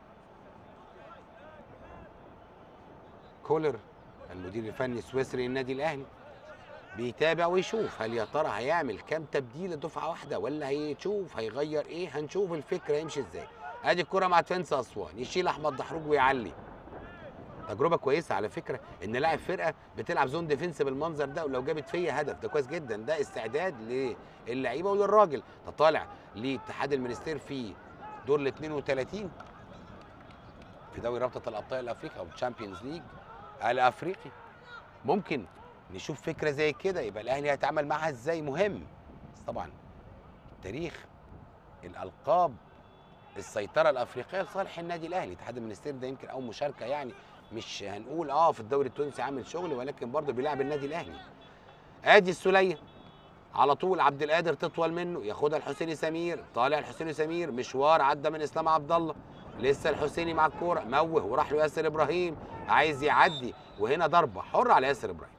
كولر المدير الفني السويسري للنادي الاهلي بيتابع ويشوف هل يا ترى هيعمل كام تبديل دفعه واحده ولا هيشوف هيغير ايه، هنشوف الفكره هيمشي ازاي. ادي الكره مع ديفنس اسوان يشيل احمد دحروج ويعلي. تجربه كويسه على فكره ان لاعب فرقه بتلعب زون ديفنس بالمنظر ده، ولو جابت فيا هدف ده كويس جدا، ده استعداد للعيبه وللراجل. تطالع لاتحاد المنستير في دور ال 32 في دوري رابطه الابطال الافريقي او الشامبيونز ليج الافريقي، ممكن نشوف فكره زي كده يبقى الاهلي هيتعامل معاها ازاي. مهم بس طبعا تاريخ الالقاب السيطره الافريقيه لصالح النادي الاهلي. اتحاد المنستير ده يمكن اول مشاركه، يعني مش هنقول في الدوري التونسي عامل شغل، ولكن برضه بيلعب النادي الاهلي. ادي السوليه على طول عبد القادر تطول منه ياخدها الحسيني سمير، طالع الحسيني سمير مشوار عدى من اسلام عبد الله، لسه الحسيني مع الكوره، موه وراح له ياسر ابراهيم، عايز يعدي، وهنا ضربه حره على ياسر ابراهيم.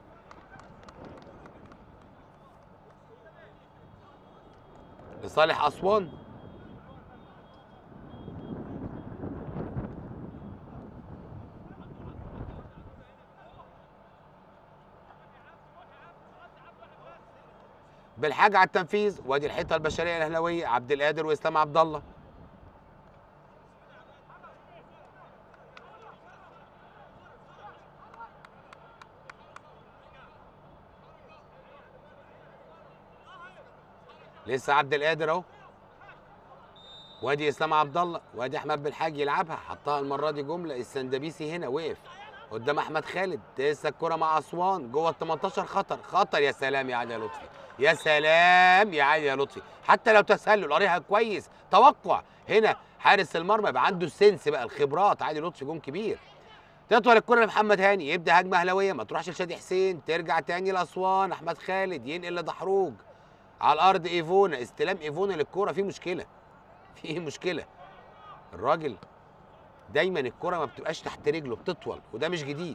لصالح اسوان. بالحاجة على التنفيذ، وادي الحيطه البشريه الاهلاويه عبد القادر واسلام عبد الله. لسه عبد القادر اهو، وادي اسلام عبد الله، وادي احمد بالحاج يلعبها، حطها المره دي جمله. السندبيسي هنا وقف قدام احمد خالد، لسه الكره مع اسوان جوه ال 18. خطر خطر. يا سلام يا علي يا لطفي، يا سلام يا علي يا لطفي، حتى لو تسلل قاريها كويس. توقع هنا حارس المرمى يبقى عنده السنس بقى، الخبرات. علي لطفي جون كبير. تطول الكره لمحمد هاني، يبدا هجمه اهلاويه، ما تروحش لشادي حسين، ترجع تاني لاسوان. احمد خالد ينقل لدحروج على الارض. ايفونا، استلام ايفونا للكوره، في مشكله، في مشكله. الراجل دايما الكره ما بتبقاش تحت رجله، بتطول، وده مش جديد.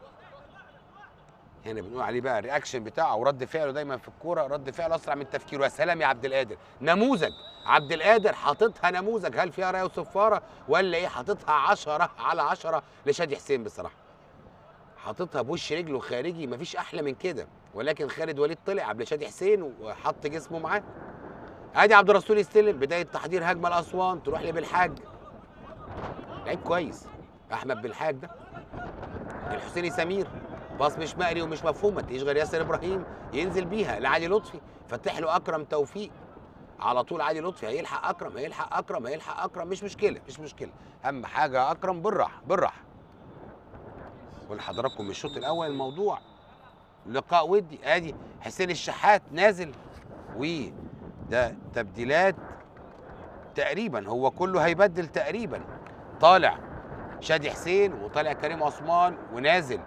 هنا بنقول عليه بقى الرياكشن بتاعه ورد فعله دايما في الكوره، رد فعل اسرع من تفكيره. يا سلام يا عبد القادر، نموذج. عبد القادر حاططها نموذج، هل فيها رايه وصفاره ولا ايه؟ حاططها 10 على 10 لشادي حسين بصراحه. حاططها بوش رجله خارجي، مفيش احلى من كده. ولكن خالد وليد طلع قبل شادي حسين وحط جسمه معاه. ادي عبد الرسول يستلم، بدايه تحضير هجمه لاسوان، تروح لبالحاج، لعيب كويس احمد بالحاج ده. الحسيني سمير، باص مش مقري ومش مفهوم، ما تلاقيش غير ياسر ابراهيم ينزل بيها لعلي لطفي، فتح له اكرم توفيق على طول. علي لطفي هيلحق اكرم، هيلحق اكرم، هيلحق اكرم، مش مشكله، مش مشكله. اهم حاجه اكرم بالراحه بالراحه. قول لحضراتكم الشوط الاول الموضوع لقاء ودي. ادي حسين الشحات نازل، وده تبديلات تقريبا، هو كله هيبدل تقريبا. طالع شادي حسين، وطالع كريم عثمان، ونازل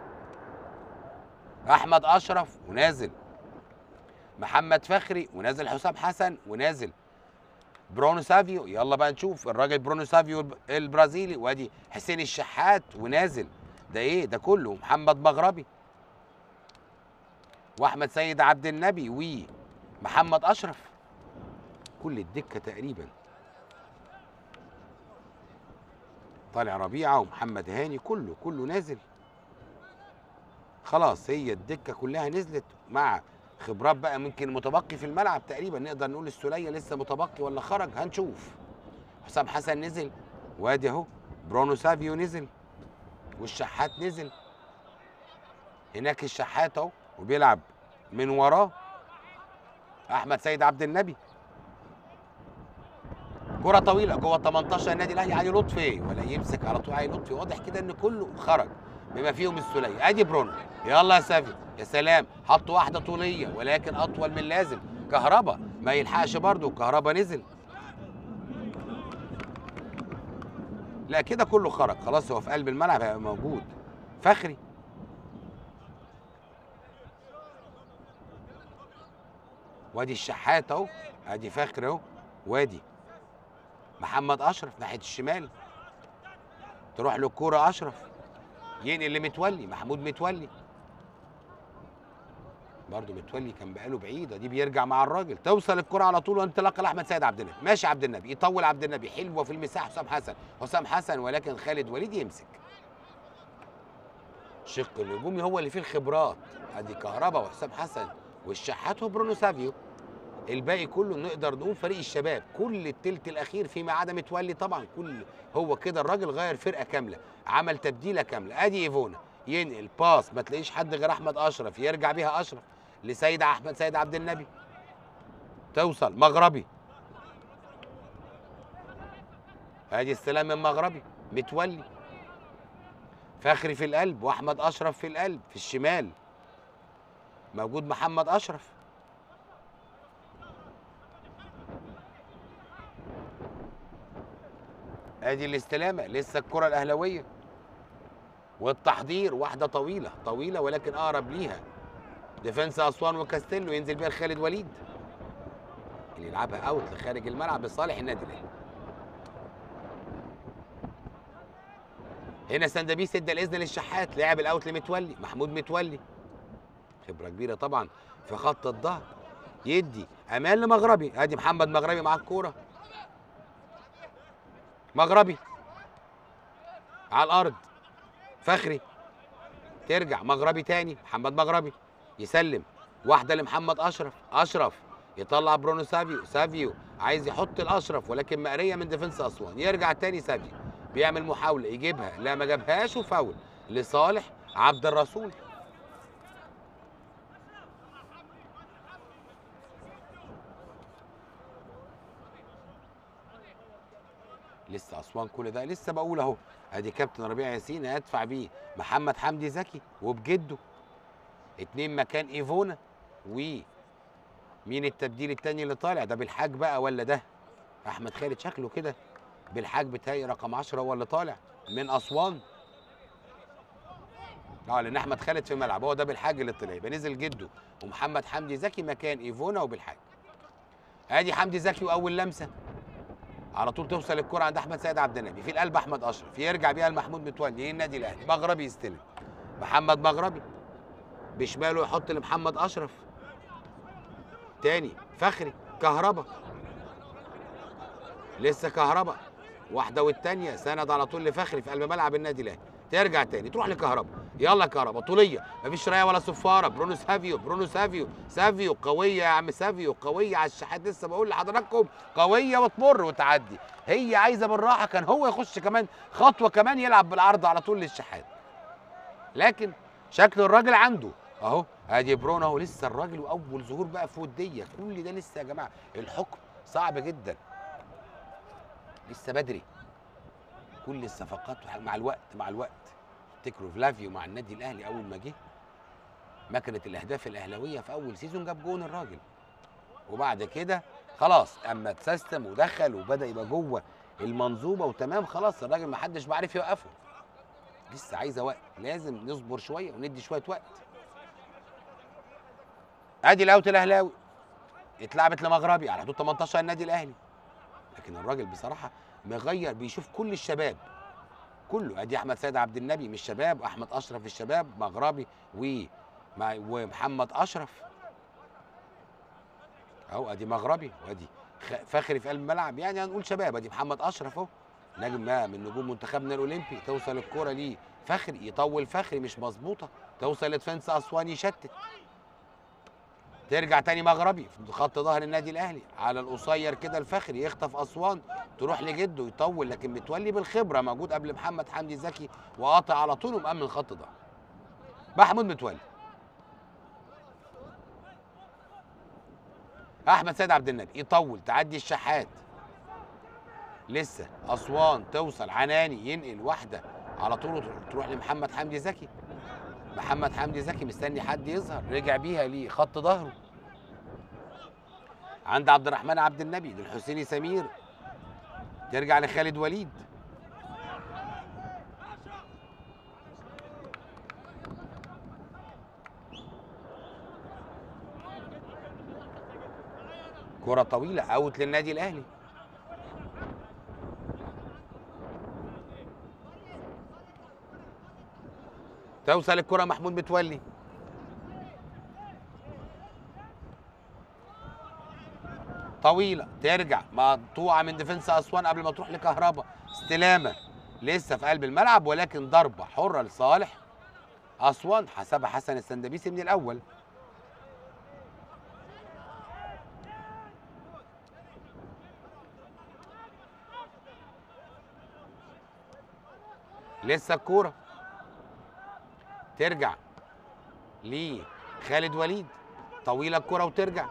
احمد اشرف، ونازل محمد فخري، ونازل حسام حسن، ونازل برونو سافيو. يلا بقى نشوف الراجل برونو سافيو البرازيلي، وادي حسين الشحات ونازل. ده ايه ده كله؟ محمد مغربي واحمد سيد عبد النبي ومحمد اشرف، كل الدكه تقريبا. طالع ربيعه ومحمد هاني، كله نازل. خلاص هي الدكه كلها نزلت، مع خبرات بقى. ممكن متبقي في الملعب تقريبا نقدر نقول السوليه لسه متبقي ولا خرج، هنشوف. حسام حسن نزل، وادي اهو برونو سافيو نزل، والشحات نزل. هناك الشحات اهو، وبيلعب من وراه احمد سيد عبد النبي. كرة طويلة جوه 18 النادي الاهلي. علي لطفي، ولا يمسك على طول علي لطفي، واضح كده ان كله خرج بما فيهم السوليه. ادي برونو، يلا يا سافيو، يا سلام، حط واحده طوليه ولكن اطول من اللازم. كهربا ما يلحقش برضه، كهربا نزل. لا كده كله خرج خلاص، هو في قلب الملعب هيبقى موجود. فخري، وادي الشحات اهو، ادي فخري اهو، وادي محمد اشرف ناحيه الشمال، تروح له الكوره اشرف، ينقل لمتولي، محمود متولي. برضه متولي كان بقاله بعيده، دي بيرجع مع الراجل، توصل الكره على طول، وانطلاقه لاحمد سيد عبد النبي. ماشي عبد النبي، يطول عبد النبي، حلوه في المساحه. حسام حسن، ولكن خالد وليد يمسك. الشق الهجومي هو اللي فيه الخبرات، ادي كهربا وحسام حسن والشحات وبرونو سافيو. الباقي كله نقدر نقول فريق الشباب، كل التلت الاخير فيما عدا متولي طبعا. كل هو كده الراجل غير فرقه كامله، عمل تبديله كامله. ادي ايفونا ينقل باص، ما تلاقيش حد غير احمد اشرف، يرجع بيها اشرف لسيد احمد سيد عبد النبي، توصل مغربي. ادي السلام من مغربي، متولي، فخري في القلب، واحمد اشرف في القلب. في الشمال موجود محمد اشرف. ادي الاستلامه، لسه الكره الاهلاويه والتحضير. واحده طويله طويله ولكن اقرب ليها ديفنس اسوان وكاستيلو، ينزل بيها خالد وليد اللي يلعبها اوت لخارج الملعب لصالح النادي الاهلي. هنا سندبيس ادى الاذن للشحات، لعب الاوت لمتولي، محمود متولي خبره كبيره طبعا في خط الظهر، يدي امان لمغربي، ادي محمد مغربي مع الكوره، مغربي على الارض، فخري ترجع مغربي تاني، محمد مغربي يسلم واحده لمحمد اشرف، اشرف يطلع برونو سافيو، سافيو عايز يحط الاشرف ولكن مقريه من ديفنس اسوان، يرجع تاني سافيو بيعمل محاوله يجيبها، لا ما جابهاش، وفاول لصالح عبد الرسول. لسه اسوان كل ده لسه بقول اهو، ادي كابتن ربيع ياسين هيدفع بيه محمد حمدي زكي وبجده، اتنين مكان ايفونا، ومين التبديل التاني اللي طالع ده؟ بالحاج بقى ولا ده احمد خالد؟ شكله كده بالحاج بتاعي رقم 10 هو اللي طالع من اسوان، لان احمد خالد في الملعب، هو ده بالحاج اللي طلع، يبقى نزل جده ومحمد حمدي زكي مكان ايفونا وبالحاج. ادي حمدي زكي واول لمسه على طول توصل الكره عند احمد سيد عبد النبي في القلب، احمد اشرف يرجع بيها لمحمود متولي النادي الاهلي، مغربي يستلم، محمد مغربي بشماله يحط لمحمد اشرف تاني، فخري كهربا، لسه كهربا واحده والتانيه، سند على طول لفخري في قلب ملعب النادي الاهلي، ترجع تاني تروح لكهربا، يلا كهربا طوليه مفيش رايه ولا صفاره، برونو سافيو، برونو سافيو، سافيو قويه يا عم، سافيو قويه على الشحات، لسه بقول لحضراتكم قويه وتمر وتعدي، هي عايزه بالراحه، كان هو يخش كمان خطوه كمان يلعب بالعرض على طول للشحات، لكن شكل الراجل عنده اهو، ادي برونو اهو، لسه الراجل واول ظهور بقى في وديه، كل ده لسه يا جماعه، الحكم صعب جدا، لسه بدري، كل الصفقات مع الوقت مع الوقت. افتكروا فلافيو مع النادي الاهلي اول ما جه، مكنه الاهداف الاهلاويه في اول سيزون جاب جون الراجل، وبعد كده خلاص اما اتسيستم ودخل وبدا يبقى جوه المنظومه وتمام، خلاص الراجل ما حدش بعرف يوقفه، لسه عايزه وقت، لازم نصبر شويه وندي شويه وقت. ادي الاوت الاهلاوي اتلعبت لمغربي على حدود 18 النادي الاهلي، لكن الراجل بصراحه مغير، بيشوف كل الشباب كله، ادي احمد سيد عبد النبي من الشباب، احمد اشرف الشباب، مغربي ومحمد اشرف اهو، ادي مغربي وادي فخري في قلب الملعب، يعني هنقول شباب، ادي محمد اشرف اهو نجم من نجوم منتخبنا الاولمبي، توصل الكوره ليه فخري، يطول فخري مش مظبوطه، توصل لدفنس اسوان يشتت، ترجع تاني مغربي في خط ظهر النادي الاهلي على القصير كده، الفخري يخطف اسوان تروح لجده يطول، لكن متولي بالخبره موجود قبل محمد حمدي زكي وقاطع على طول ومأمن خط ظهر. محمود متولي، احمد سيد عبد النبي يطول، تعدي الشحات، لسه اسوان توصل، عناني ينقل واحده على طول تروح لمحمد حمدي زكي، محمد حمدي زكي مستني حد يظهر، رجع بيها لخط ظهره عند عبد الرحمن عبد النبي للحسيني سمير، ترجع لخالد وليد، كرة طويلة اوت للنادي الاهلي، توصل الكرة محمود متولي، طويلة ترجع مقطوعة من ديفنس اسوان قبل ما تروح لكهربا، استلامة لسه في قلب الملعب ولكن ضربة حرة لصالح اسوان، حسبها حسن السندبيسي من الاول. لسه الكورة ترجع لخالد وليد، طويلة الكرة وترجع،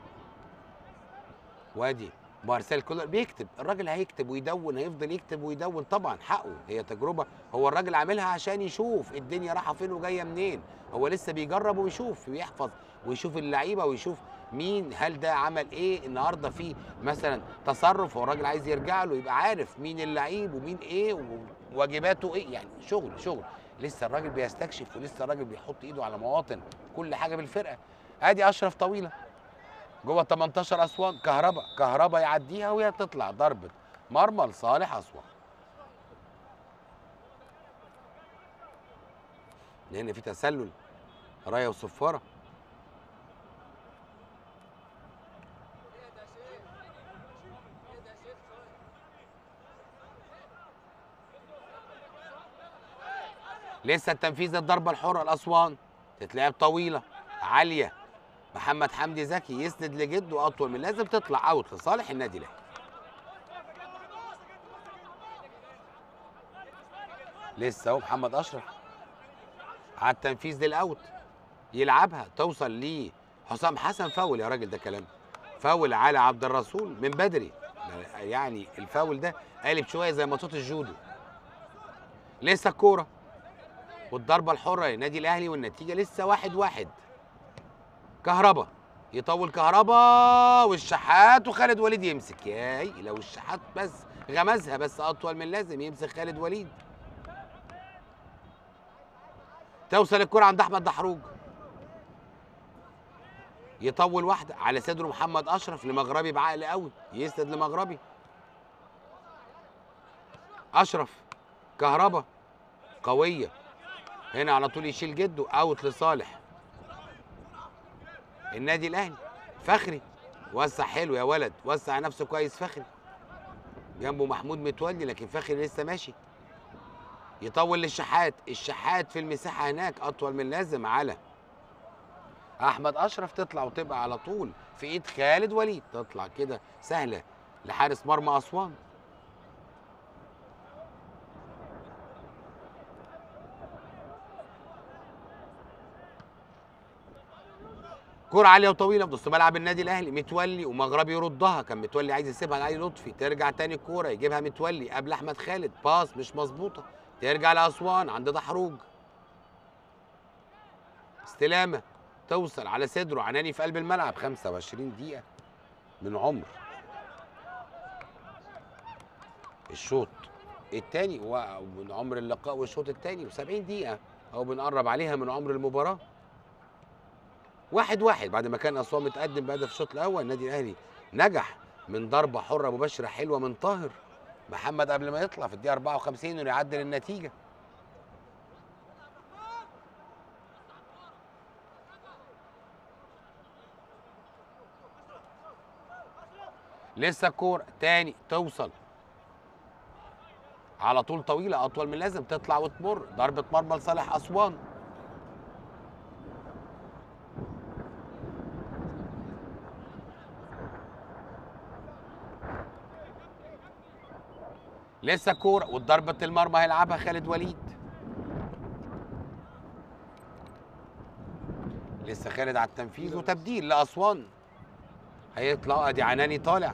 وادي مارسيل كولر بيكتب، الراجل هيكتب ويدون، هيفضل يكتب ويدون، طبعا حقه، هي تجربة، هو الراجل عاملها عشان يشوف الدنيا رايحة فين وجاية منين، هو لسه بيجرب ويشوف ويحفظ ويشوف اللعيبة ويشوف مين، هل ده عمل ايه النهارده في مثلا تصرف، هو الراجل عايز يرجع له يبقى عارف مين اللعيب ومين ايه وواجباته ايه، يعني شغل لسه الراجل بيستكشف، ولسه الراجل بيحط ايده على مواطن كل حاجة بالفرقة. ادي اشرف طويلة جوه 18 اسوان، كهربا يعديها وهي تطلع ضربه مرمى لصالح اسوان. لان في تسلل رايه وصفاره. لسه التنفيذ الضربه الحره لاسوان، تتلعب طويله عاليه، محمد حمدي زكي يسند لجده اطول من لازم، تطلع اوت لصالح النادي الاهلي. لسه اهو محمد اشرف على التنفيذ للاوت، يلعبها توصل ليه حسام حسن. فاول يا راجل، ده كلام فاول على عبد الرسول من بدري. يعني الفاول ده قالب شويه زي ماتشات الجودو. لسه الكوره والضربه الحره للنادي الاهلي، والنتيجه لسه 1-1. كهربا يطول، كهربا والشحات وخالد وليد يمسك. ياي لو الشحات بس غمزها بس اطول من لازم، يمسك خالد وليد. توصل الكرة عند احمد دحروج، يطول واحده على صدره محمد اشرف لمغربي بعقل قوي، يسند لمغربي. اشرف كهربا قويه هنا على طول، يشيل جده، اوت لصالح النادي الاهلي. فخري وسع حلو يا ولد، وسع نفسه كويس فخري، جنبه محمود متولي لكن فخري لسه ماشي. يطول للشحات، الشحات في المساحه هناك اطول من لازم على احمد اشرف، تطلع وتبقى على طول في ايد خالد وليد، تطلع كده سهله لحارس مرمى اسوان. كرة عالية وطويلة في نص ملعب النادي الأهلي، متولي ومغربي يردها، كان متولي عايز يسيبها لعلي لطفي، ترجع تاني الكورة يجيبها متولي قبل أحمد خالد، باص مش مظبوطة، ترجع لأسوان عند دحروج. استلامة توصل على صدره عناني في قلب الملعب. 25 دقيقة من عمر الشوط الثاني ومن عمر اللقاء والشوط الثاني، و70 دقيقة أو بنقرب عليها من عمر المباراة. 1-1 بعد ما كان أسوان متقدم بهدف الشوط الأول. النادي الأهلي نجح من ضربة حرة مباشرة حلوة من طاهر محمد قبل ما يطلع في الدقيقة 54 انه يعدل النتيجة. لسه الكورة تاني توصل على طول طويلة أطول من لازم، تطلع وتمر، ضربة مرمى لصالح أسوان. لسه الكورة والضربة المرمى هيلعبها خالد وليد. لسه خالد على التنفيذ وتبديل لأسوان، هيطلع ادي عناني طالع،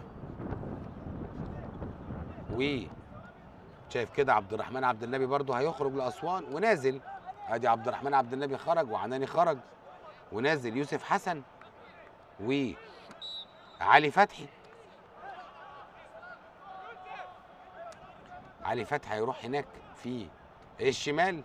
شايف كده عبد الرحمن عبد النبي برضه هيخرج لأسوان ونازل، ادي عبد الرحمن عبد النبي خرج وعناني خرج ونازل يوسف حسن وعلي فتحي. علي فتحي هيروح هناك في الشمال.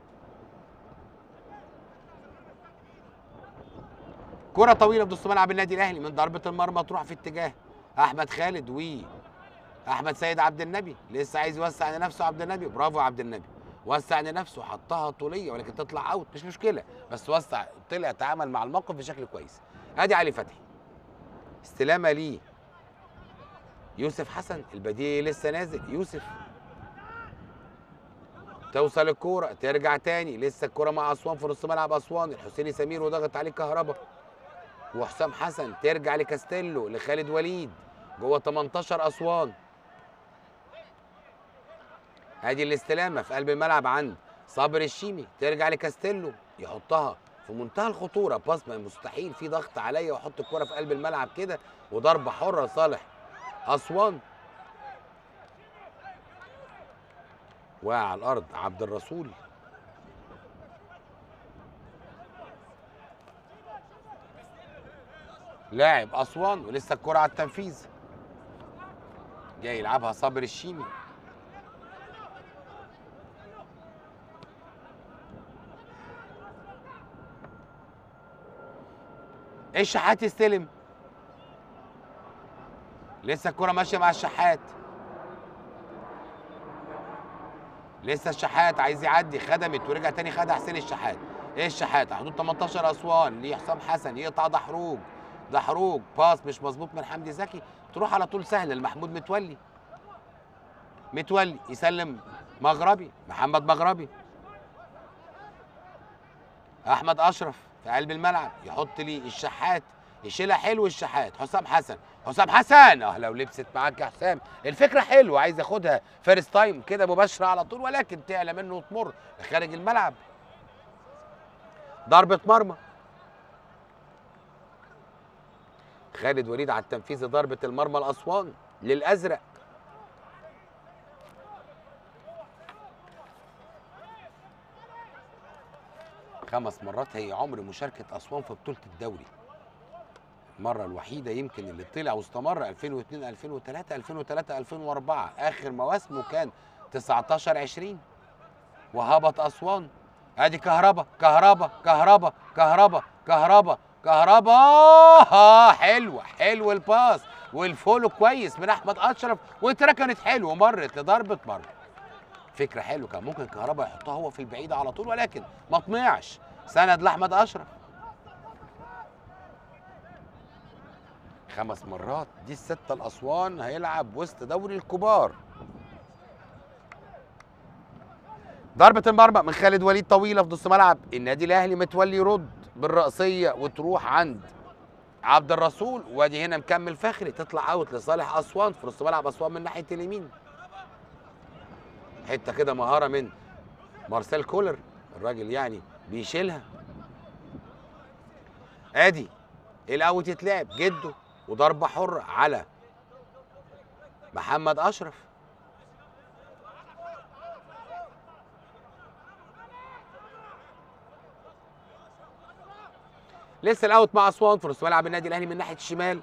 كرة طويلة في نص ملعب النادي الأهلي، من ضربة المرمى تروح في اتجاه أحمد خالد أحمد سيد عبد النبي، لسه عايز يوسع لنفسه عبد النبي، برافو عبد النبي، وسع لنفسه، حطها طولية ولكن تطلع أوت مش مشكلة، بس وسع، طلع تعامل مع الموقف بشكل كويس. أدي علي فتحي، استلامة ليه يوسف حسن البديل لسه نازل، يوسف توصل الكورة ترجع تاني، لسه الكورة مع أسوان في نص ملعب أسوان، الحسيني سمير وضغط عليه كهربا وحسام حسن، ترجع لكاستيلو لخالد وليد جوه 18 أسوان. ادي الاستلامة في قلب الملعب عند صابر الشيمي، ترجع لكاستيلو يحطها في منتهى الخطورة، باص مستحيل، في ضغط عليا واحط الكورة في قلب الملعب كده، وضربة حرة لصالح أسوان. وعلى الأرض عبد الرسول، لاعب أسوان، ولسه الكرة على التنفيذ، جاي يلعبها صابر الشيمي. الشحات يستلم، لسه الكرة ماشية مع الشحات، لسه الشحات عايز يعدي، خدمت ورجع تاني خدها حسين الشحات. ايه الشحات حدود 18 اسوان لحسام حسن، يقطع دحروج. دحروج باص مش مظبوط من حمدي زكي، تروح على طول سهله لمحمود متولي. متولي يسلم مغربي، محمد مغربي. احمد اشرف في قلب الملعب يحط لي الشحات، يشيلها حلو الشحات. حسام حسن، حسام حسن لو لبست معاك يا حسام. الفكره حلوه، عايز ياخدها فيرست تايم كده مباشره على طول، ولكن تعلى منه وتمر خارج الملعب. ضربه مرمى. خالد وليد على التنفيذ، ضربه المرمى الاسوان للازرق. خمس مرات هي عمر مشاركه اسوان في بطوله الدوري. المره الوحيده يمكن اللي طلع واستمر 2002 2003 2003 2004، اخر مواسمه كان 19 20 وهبط اسوان. ادي كهربا كهربا كهربا كهربا كهربا كهربا. حلوه حلو الباس والفولو كويس من احمد اشرف، واتركنت حلو ومرت لضربه مرمى. فكره حلوه، كان ممكن كهربا يحطها هو في البعيده على طول، ولكن ما طمعش، سند لاحمد اشرف. خمس مرات دي الستة الأسوان هيلعب وسط دوري الكبار. ضربة المرمى من خالد وليد طويلة في نص ملعب النادي الأهلي. متولي يرد بالرأسية وتروح عند عبد الرسول، وادي هنا مكمل فخري، تطلع اوت لصالح أسوان في نص ملعب أسوان من ناحية اليمين. حتة كده مهارة من مارسيل كولر، الراجل يعني بيشيلها. ادي الاوت يتلعب جده، وضربة حرة على محمد أشرف. لسه الاوت مع أسوان في نص ملعب النادي الأهلي من ناحية الشمال.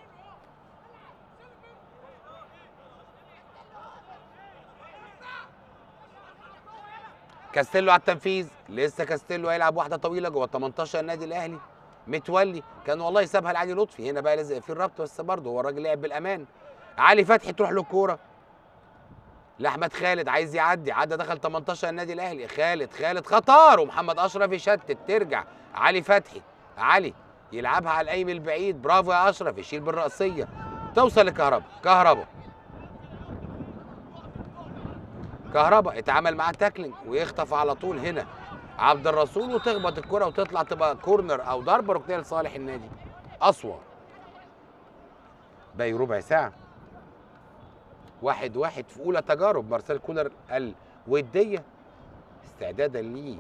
كاستيلو على التنفيذ، لسه كاستيلو هيلعب واحدة طويلة جوه 18 النادي الأهلي. متولي كان والله سابها لعلي لطفي، هنا بقى لازق في الربط، بس برضه هو الراجل لعب بالامان. علي فتحي تروح له الكوره لاحمد خالد، عايز يعدي، عدى دخل 18 النادي الاهلي. خالد خطر، ومحمد اشرف يشتت، ترجع علي فتحي. علي يلعبها على القايم البعيد، برافو يا اشرف، يشيل بالرأسيه، توصل لكهربا. كهربا اتعامل معاه تاكلينج ويخطف على طول هنا عبد الرسول، وتخبط الكرة وتطلع تبقى كورنر او ضربه ركنيه لصالح النادي اسوان. باقي ربع ساعه. 1-1 في اولى تجارب مارسيل كولر الوديه، استعدادا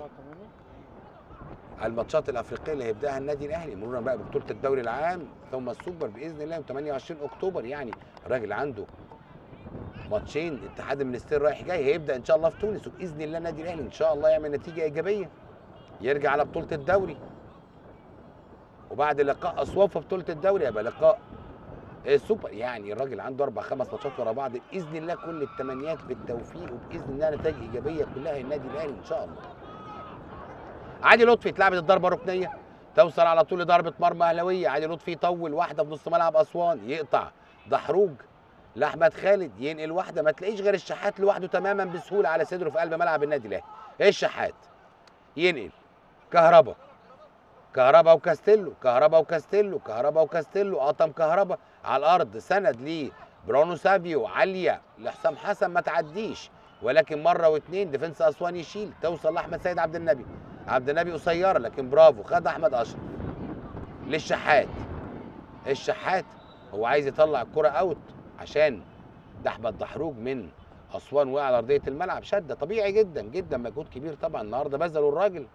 الماتشات الافريقيه اللي هيبداها النادي الاهلي، مرورا بقى ببطوله الدوري العام ثم السوبر باذن الله يوم 28 اكتوبر. يعني الراجل عنده ماتشين اتحاد المنستير رايح جاي، هيبدا ان شاء الله في تونس، وباذن الله النادي الاهلي ان شاء الله يعمل نتيجه ايجابيه يرجع على بطوله الدوري. وبعد لقاء اسوان في بطوله الدوري يبقى لقاء السوبر. يعني الراجل عنده 4 5 ماتشات ورا بعض، باذن الله كل التمنيات بالتوفيق، وباذن الله نتائج ايجابيه كلها النادي الاهلي ان شاء الله. علي لطفي اتلعبت الضربه ركنيه، توصل على طول لضربه مرمى اهلاويه. علي لطفي يطول واحده في نص ملعب اسوان، يقطع دحروج لاحمد خالد، ينقل واحده، ما تلاقيش غير الشحات لوحده تماما بسهوله على صدره في قلب ملعب النادي الاهلي. الشحات ينقل كهربا وكاستيلو، قطم كهربا على الارض، سند ليه برونو سافيو، عاليه لحسام حسن ما تعديش، ولكن مره واثنين ديفنس اسوان يشيل، توصل لاحمد سيد عبد النبي قصيره، لكن برافو، خد احمد اشرف للشحات. الشحات هو عايز يطلع الكره اوت عشان ده احمد دحروج من اسوان وقع على ارضيه الملعب، شده طبيعي جدا جدا، مجهود كبير طبعا النهارده بذله الراجل،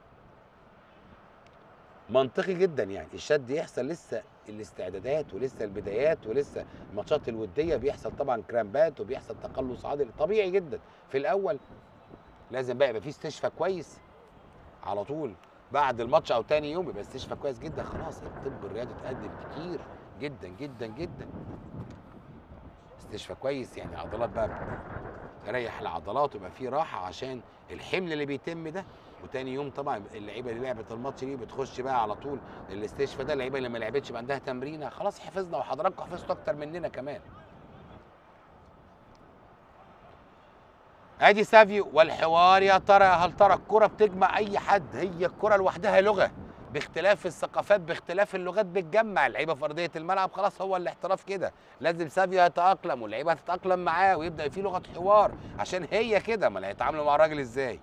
منطقي جدا. يعني الشد يحصل، لسه الاستعدادات ولسه البدايات ولسه الماتشات الوديه، بيحصل طبعا كرامبات وبيحصل تقلص عضلي طبيعي جدا في الاول. لازم بقى يبقى في استشفاء كويس على طول بعد الماتش او تاني يوم، يبقى استشفاء كويس جدا. خلاص الطب الرياضي اتقدم كتير جدا جدا جدا. استشفاء كويس، يعني عضلات بقى تريح العضلات ويبقى في راحه عشان الحمل اللي بيتم ده. وتاني يوم طبعا اللعيبه اللي لعبت الماتش دي بتخش بقى على طول الاستشفاء ده، اللعيبه اللي ما لعبتش يبقى عندها تمرينه. خلاص حفظنا، وحضراتكم حفظتوا اكتر مننا كمان. ادي سافيو والحوار. يا ترى هل ترى الكرة بتجمع اي حد؟ هي الكرة لوحدها لغة، باختلاف الثقافات باختلاف اللغات بتجمع اللعيبه في ارضيه الملعب. خلاص هو الاحتراف كده، لازم سافيو يتاقلم واللعيبه تتاقلم معاه ويبدا في لغه حوار، عشان هي كده، امال هيتعاملوا مع الراجل ازاي؟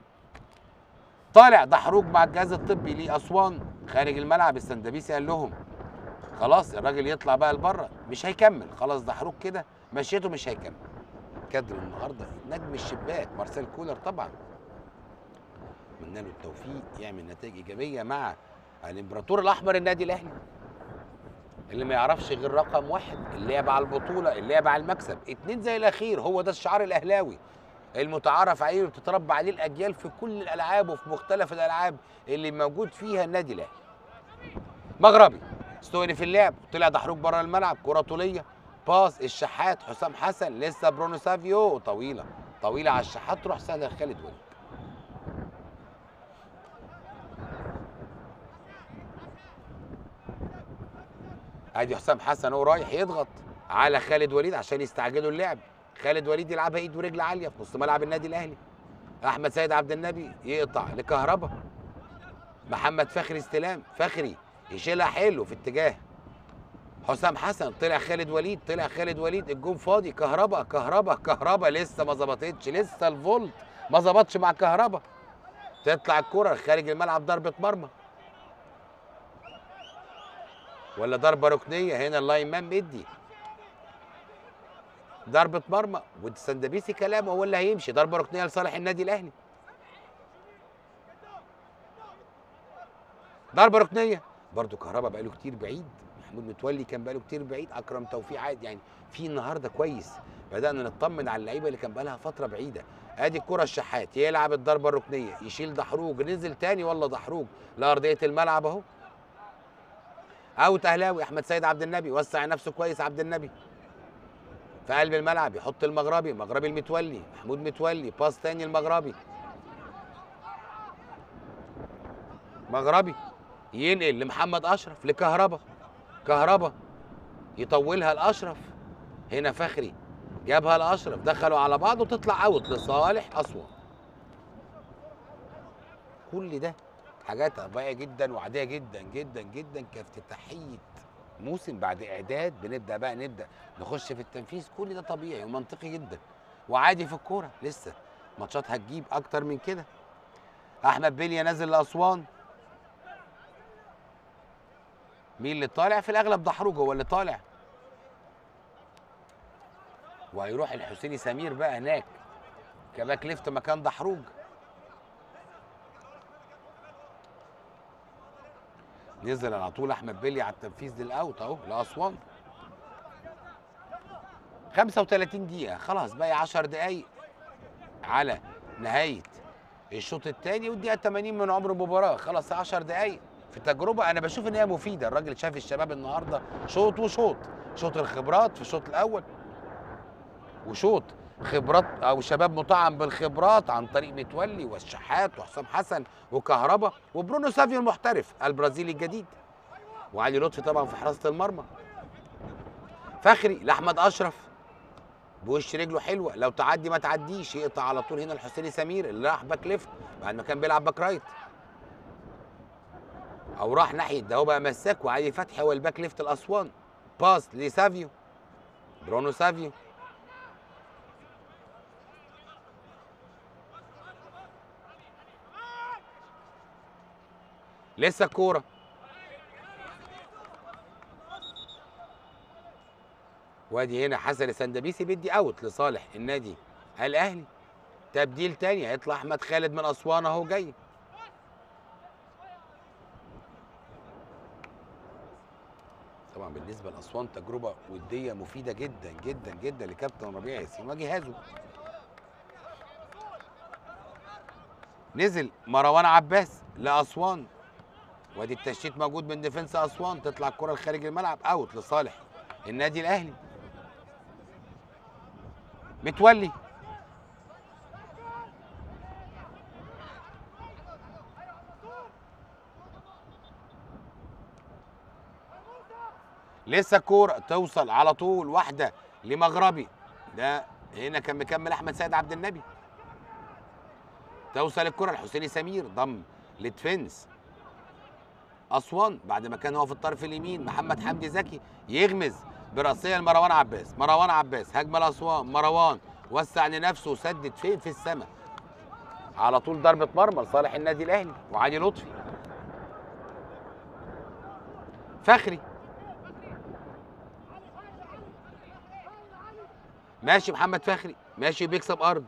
طالع دحروج مع الجهاز الطبي لاسوان خارج الملعب. السندبيسي قال لهم خلاص الراجل يطلع بقى لبره، مش هيكمل خلاص. دحروج كده مشيته مش هيكمل. كادر النهارده نجم الشباك مارسيل كولر طبعا، اتمنى له التوفيق يعمل نتائج ايجابيه مع الامبراطور الاحمر النادي الاهلي، اللي ما يعرفش غير رقم واحد، اللعب على البطوله، اللعب على المكسب، اتنين زي الاخير. هو ده الشعار الاهلاوي المتعارف عليه وبتتربى عليه الاجيال في كل الالعاب وفي مختلف الالعاب اللي موجود فيها النادي الاهلي. مغربي استوني في اللعب، طلع دحروج بره الملعب، كره طوليه، باص الشحات، حسام حسن، لسه برونو سافيو، طويله طويله على الشحات، تروح سهله خالد وليد. ادي حسام حسن هو رايح يضغط على خالد وليد عشان يستعجلوا اللعب. خالد وليد يلعبها ايد ورجل عاليه في نص ملعب النادي الاهلي. احمد سيد عبد النبي يقطع لكهربا. محمد فخري استلام، فخري يشيلها حلو في اتجاه حسام حسن، طلع خالد وليد، طلع خالد وليد، الجون فاضي. كهربا كهربا كهربا لسه ما ظبطتش، لسه الفولت ما ظبطش مع كهربا. تطلع الكره خارج الملعب، ضربه مرمى ولا ضربه ركنيه؟ هنا اللاين مان مدي ضربه مرمى، والسندبيسي كلامه هو اللي هيمشي، ضربه ركنيه لصالح النادي الاهلي. ضربه ركنيه برضو. كهربا بقاله كتير بعيد، محمود متولي كان بقاله كتير بعيد، اكرم توفيق عادي يعني. في النهارده كويس بدانا نطمن على اللعيبه اللي كان بقالها فتره بعيده. ادي الكره الشحات يلعب الضربه الركنيه، يشيل دحروج، نزل تاني والله دحروج لارضيه الملعب اهو. اوت اهلاوي. احمد سيد عبد النبي وسع نفسه كويس، عبد النبي في قلب الملعب يحط المغربي، مغربي المتولي، محمود متولي، باص تاني المغربي، مغربي ينقل لمحمد اشرف، لكهربا، كهربا يطولها لاشرف، هنا فخري جابها لاشرف، دخلوا على بعض وتطلع اوت لصالح اسوان. كل ده حاجات طبيعيه جدا وعاديه جدا جدا جدا كافتتاحيه موسم بعد اعداد. بنبدا بقى نخش في التنفيذ، كل ده طبيعي ومنطقي جدا وعادي في الكوره. لسه ماتشات هتجيب اكتر من كده. احمد بليا نازل لاسوان. مين اللي طالع؟ في الاغلب دحروج هو اللي طالع، وهيروح الحسيني سمير بقى هناك كباك ليفت مكان دحروج. نزل على طول احمد بليا على التنفيذ للاوت اهو لاسوان. 35 دقيقة خلاص، باقي 10 دقايق على نهاية الشوط الثاني والدقيقة 80 من عمر المباراة. خلاص 10 دقايق في تجربة أنا بشوف إن هي مفيدة. الراجل شاف الشباب النهاردة شوط وشوط، شوط الخبرات في الشوط الأول، وشوط خبرات أو شباب مطعم بالخبرات عن طريق متولي والشحات وحسام حسن وكهربا وبرونو سافيو المحترف البرازيلي الجديد، وعلي لطفي طبعا في حراسة المرمى. فخري لأحمد أشرف بوش رجله حلوه، لو تعدي ما تعديش، يقطع على طول هنا الحسيني سمير اللي راح باك ليفت بعد ما كان بيلعب باك رايت، او راح ناحيه ده، هو بقى مساك. وعلي فتحي هو الباك ليفت الاسوان. باس لسافيو، برونو سافيو، لسه الكوره وادي هنا حسن السندبيسي بيدي اوت لصالح النادي الاهلي. تبديل تاني، هيطلع احمد خالد من اسوان اهو جاي. طبعا بالنسبه لاسوان تجربه وديه مفيده جدا جدا جدا لكابتن ربيع ياسين وجهازه. نزل مروان عباس لاسوان، وادي التشتيت موجود من ديفنس اسوان، تطلع الكره لخارج الملعب، اوت لصالح النادي الاهلي. متولي لسه الكوره توصل على طول، واحده لمغربي، ده هنا كان مكمل احمد سيد عبد النبي، توصل الكره لحسين سمير، ضم لدفنس اسوان بعد ما كان هو في الطرف اليمين. محمد حمدي زكي يغمز براسيه لمروان عباس، مروان عباس هجمه لاسوان، مروان وسع لنفسه وسدد فين؟ في السماء. على طول ضربه مرمى لصالح النادي الاهلي وعلي لطفي. فخري ماشي، محمد فخري ماشي بيكسب ارض.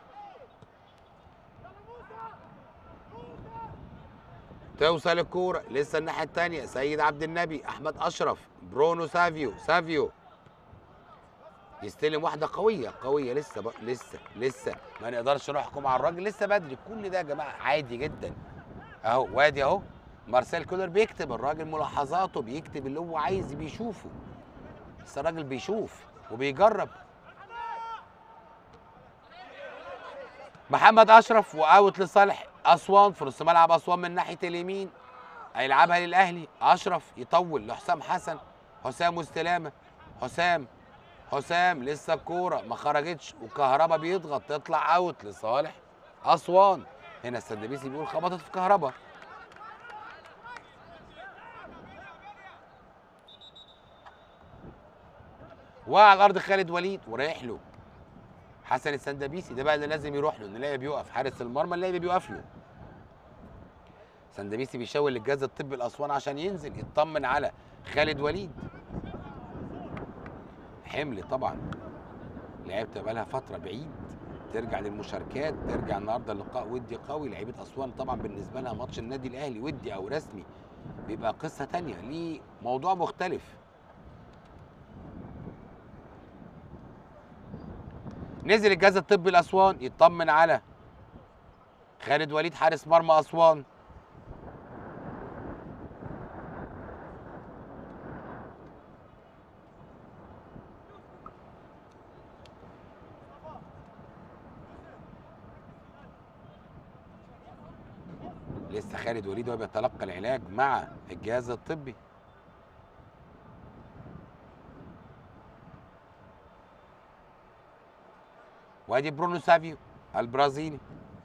توصل الكوره لسه الناحيه الثانيه، سيد عبد النبي، احمد اشرف، برونو سافيو يستلم واحده قويه قويه. لسه ما نقدرش نحكم على الراجل، لسه بدري. كل ده يا جماعه عادي جدا. اهو وادي اهو مارسيل كولر بيكتب، الراجل ملاحظاته، بيكتب اللي هو عايز بيشوفه. بس الراجل بيشوف وبيجرب. محمد اشرف واوت لصالح اسوان في نص ملعب اسوان من ناحيه اليمين. هيلعبها للاهلي. اشرف يطول لحسام حسن، حسام واستلامه. حسام لسه الكوره ما خرجتش وكهربا بيضغط، تطلع اوت لصالح اسوان. هنا السندبيسي بيقول خبطت في كهربا. وعلى الارض خالد وليد ورايح له حسن السندبيسي. ده بقى اللي لازم يروح له، نلاقي بيوقف حارس المرمى، نلاقي بيوقف له. سندبيسي بيشاور للجهاز الطبي الاسوان عشان ينزل يطمن على خالد وليد. حمل طبعا، لعيبه بقى لها فتره بعيد، ترجع للمشاركات، ترجع النهارده اللقاء ودي قوي. لعيبه اسوان طبعا بالنسبه لها ماتش النادي الاهلي ودي او رسمي بيبقى قصه ثانيه، ليه موضوع مختلف. نزل الجهاز الطبي لاسوان يطمن على خالد وليد حارس مرمى اسوان. لسه خالد وليد وهو بيتلقى العلاج مع الجهاز الطبي. وادي برونو سافيو البرازيلي.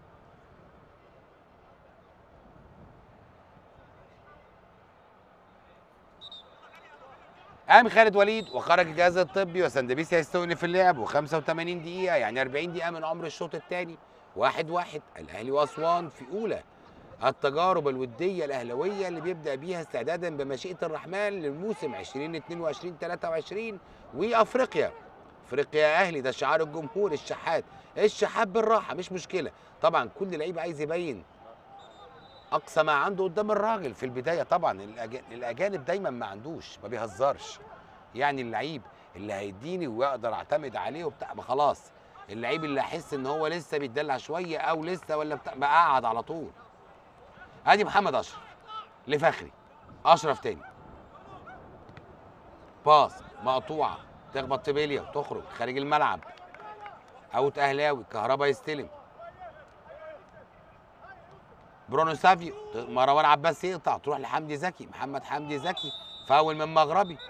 قام خالد وليد وخرج الجهاز الطبي، وسندبيسي هيستوني في اللعب، و85 دقيقة يعني 40 دقيقة من عمر الشوط الثاني. 1-1 الأهلي وأسوان في أولى التجارب الودية الأهلوية اللي بيبدأ بيها استعدادا بمشيئة الرحمن للموسم 2022-23 وأفريقيا. أفريقيا يا أهلي، ده شعار الجمهور. الشحات بالراحة مش مشكلة. طبعا كل لعيب عايز يبين اقصى ما عنده قدام الراجل في البدايه. طبعا الاجانب دايما ما عندوش، ما بيهزرش. يعني اللعيب اللي هيديني واقدر اعتمد عليه وبتاع، ما خلاص. اللعيب اللي احس ان هو لسه بيتدلع شويه او لسه ولا بتاع، بقعد على طول. ادي محمد اشرف لفخري. اشرف تاني، باص مقطوعه تخبط في بيليا وتخرج خارج الملعب. اوت اهلاوي. كهربا يستلم، برونو سافيو، مروان عباس يقطع، تروح لحمدي زكي. محمد حمدي زكي فاول من مغربي،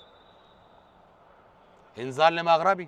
انذار لمغربي.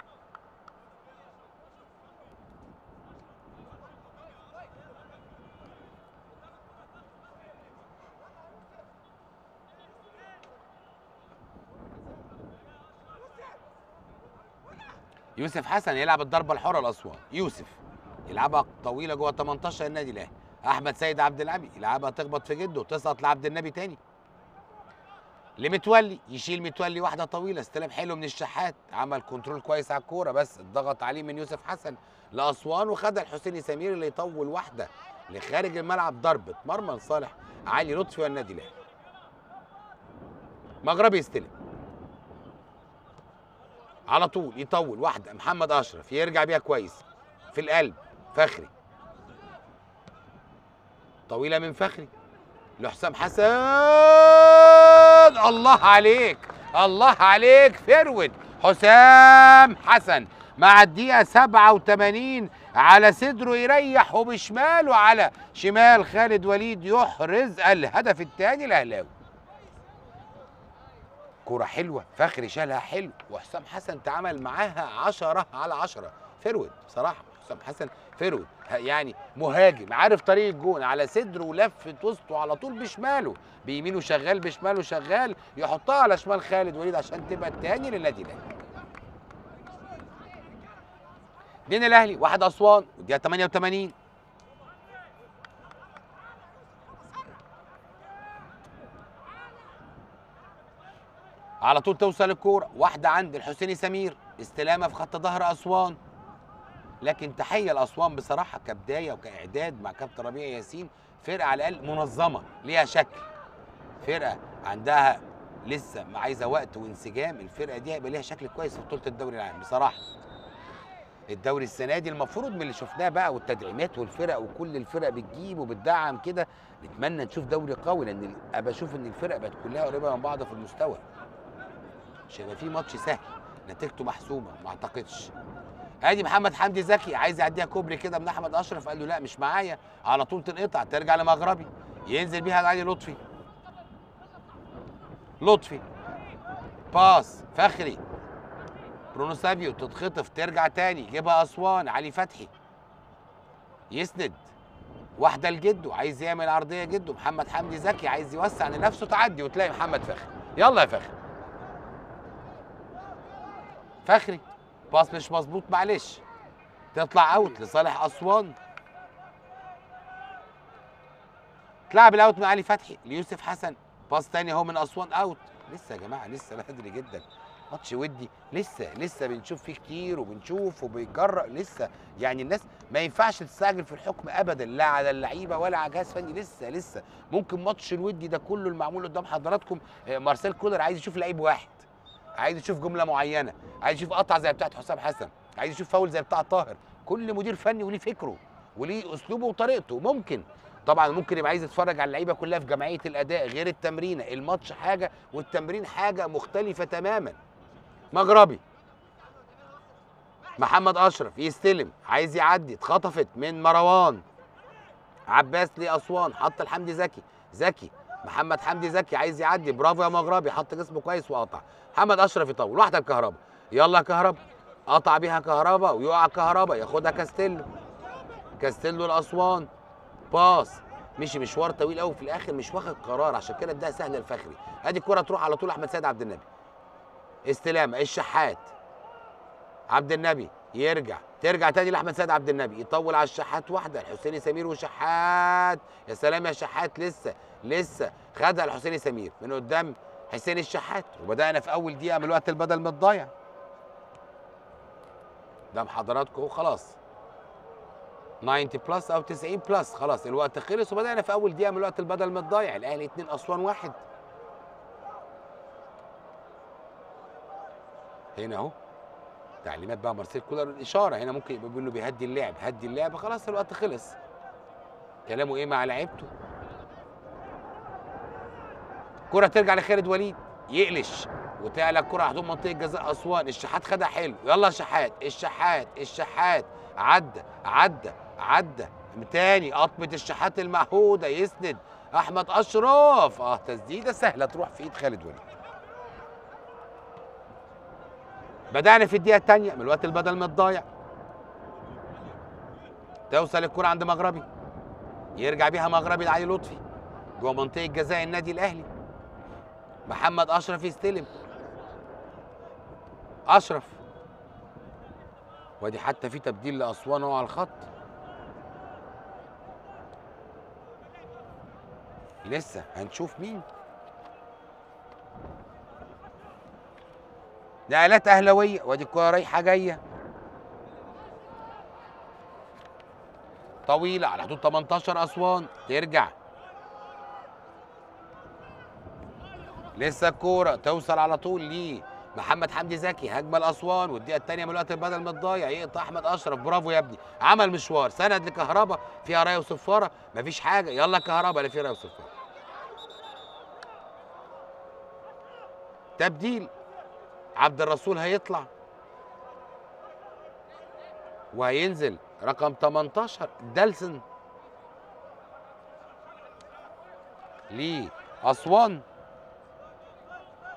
يوسف حسن يلعب الضربه الحره لاسوان. يوسف يلعبها طويله جوه 18 النادي الاهلي. احمد سيد عبد العبي يلعبها تخبط في جده وتسقط لعبد النبي تاني. لمتولي، يشيل متولي واحده طويله، استلام حلو من الشحات، عمل كنترول كويس على الكوره بس اتضغط عليه من يوسف حسن لاسوان، وخدها الحسيني سمير اللي يطول واحده لخارج الملعب. ضربه مرمى لصالح علي لطفي والنادي الاهلي. مغربي يستلم على طول، يطول واحده محمد اشرف يرجع بيها كويس في القلب. فخري طويله من فخري لحسام حسن. الله عليك، الله عليك. فيرود حسام حسن مع الدقيقة 87 على صدره يريح، وبشماله على شمال خالد وليد يحرز الهدف الثاني الأهلاوي. كرة حلوة، فخري شالها حلو، وحسام حسن تعامل معاها 10/10. فيرود بصراحة حسام حسن فيرود يعني مهاجم عارف طريق الجون على صدره ولفه وسطه على طول بشماله، بيمينه شغال بشماله شغال، يحطها على شمال خالد وليد عشان تبقى التاني للنادي الاهلي. 2 الاهلي 1 اسوان والدقيقه 88. على طول توصل الكوره واحده عند الحسيني سمير، استلامه في خط ظهر اسوان. لكن تحيه لاسوان بصراحه كبدايه وكاعداد مع كابتن ربيع ياسين، فرقه على الاقل منظمه ليها شكل، فرقه عندها لسه عايزه وقت وانسجام. الفرقه دي هيبقى ليها شكل كويس في بطوله الدوري العام بصراحه. الدوري السنه دي المفروض من اللي شفناه بقى والتدعيمات والفرق وكل الفرق بتجيب وبتدعم كده، نتمنى نشوف دوري قوي، لان ابقى اشوف ان الفرق بقت كلها قريبه من بعض في المستوى. مش هيبقى في ماتش سهل نتيجته محسومه ما اعتقدش. ادي محمد حمدي زكي عايز يعديها كوبري كده من احمد اشرف، قال له لا مش معايا، على طول تنقطع ترجع لمغربي، ينزل بيها لعلي لطفي. لطفي باس فخري، برونو سابيو تتخطف ترجع تاني يجيبها اسوان، علي فتحي يسند واحده لجده، عايز يعمل عرضيه جده، محمد حمدي زكي عايز يوسع لنفسه تعدي وتلاقي محمد فخري. يلا يا فخري. فخري باص مش مظبوط معلش، تطلع اوت لصالح اسوان. تلعب الاوت من علي فتحي ليوسف حسن، باص تاني اهو من اسوان اوت. لسه يا جماعه لسه بدري جدا، ماتش ودي لسه بنشوف فيه كتير وبنشوف وبيجرأ لسه، يعني الناس ما ينفعش تستعجل في الحكم ابدا، لا على اللعيبه ولا على جهاز فني. لسه ممكن ماتش الودي ده كله المعمول قدام حضراتكم مارسيل كولر عايز يشوف لعيب واحد، عايز يشوف جمله معينه، عايز يشوف قطعه زي بتاعت حسام حسن، عايز يشوف فاول زي بتاع طاهر. كل مدير فني وليه فكره وليه اسلوبه وطريقته. ممكن طبعا ممكن يبقى عايز يتفرج على اللعيبه كلها في جمعيه الاداء غير التمرينه، الماتش حاجه والتمرين حاجه مختلفه تماما. مغربي محمد اشرف يستلم عايز يعدي، اتخطفت من مروان عباس لاسوان، حط لحمدي زكي محمد حمدي زكي عايز يعدي، برافو يا مغربي، حط جسمه كويس وقطع. محمد اشرف يطول واحده الكهرباء، يلا كهرباء، قطع بيها كهرباء ويقع كهرباء، ياخدها كاستيلو لاسوان، باص مشي مشوار طويل قوي في الاخر مش واخد قرار، عشان كده اداها سهله الفخري. ادي الكره تروح على طول احمد سيد عبد النبي، استلامه الشحات، عبد النبي ترجع تاني لاحمد سيد عبد النبي، يطول على الشحات واحده، الحسيني سمير وشحات، يا سلام يا شحات، لسه خدها الحسيني سمير من قدام حسين الشحات، وبدانا في اول دقيقه من الوقت البدل متضيع قدام حضراتكم. خلاص 90 بلس او 90 بلس، خلاص الوقت خلص، وبدانا في اول دقيقه من الوقت البدل متضيع. الاهلي 2 اسوان 1. هنا اهو تعليمات بقى مارسيل كولر، الاشاره هنا ممكن يبقى بيقول له بيهدي اللعب، هدي اللعب، خلاص الوقت خلص. كلامه ايه مع لعيبته؟ كرة ترجع لخالد وليد، يقلش وتعلى الكرة على حدود منطقة جزاء اسوان، الشحات خدها حلو، يلا الشحات عدى تاني، قطمة الشحات المعهودة، يسند احمد اشرف، تسديدة سهلة تروح في ايد خالد وليد. بدأنا في الدقيقة الثانية من الوقت البدل متضايع. توصل الكرة عند مغربي، يرجع بيها مغربي لعلي لطفي جوه منطقة جزاء النادي الأهلي. محمد أشرف يستلم، أشرف، وادي حتى في تبديل لأسوان اهو على الخط. لسه هنشوف مين. نقلات أهلاوية، وادي الكرة رايحة جاية طويلة على حدود 18 أسوان، ترجع لسه الكورة توصل على طول ليه محمد حمدي زكي، هجمة لأسوان، والدقيقة الثانية من الوقت البدل متضايع، يقطع أحمد أشرف، برافو يا ابني، عمل مشوار، سند لكهربا فيها راية وصفارة، مفيش حاجة، يلا كهربا اللي فيها راية وصفارة. تبديل عبد الرسول هيطلع وهينزل رقم 18 دالسن لأسوان،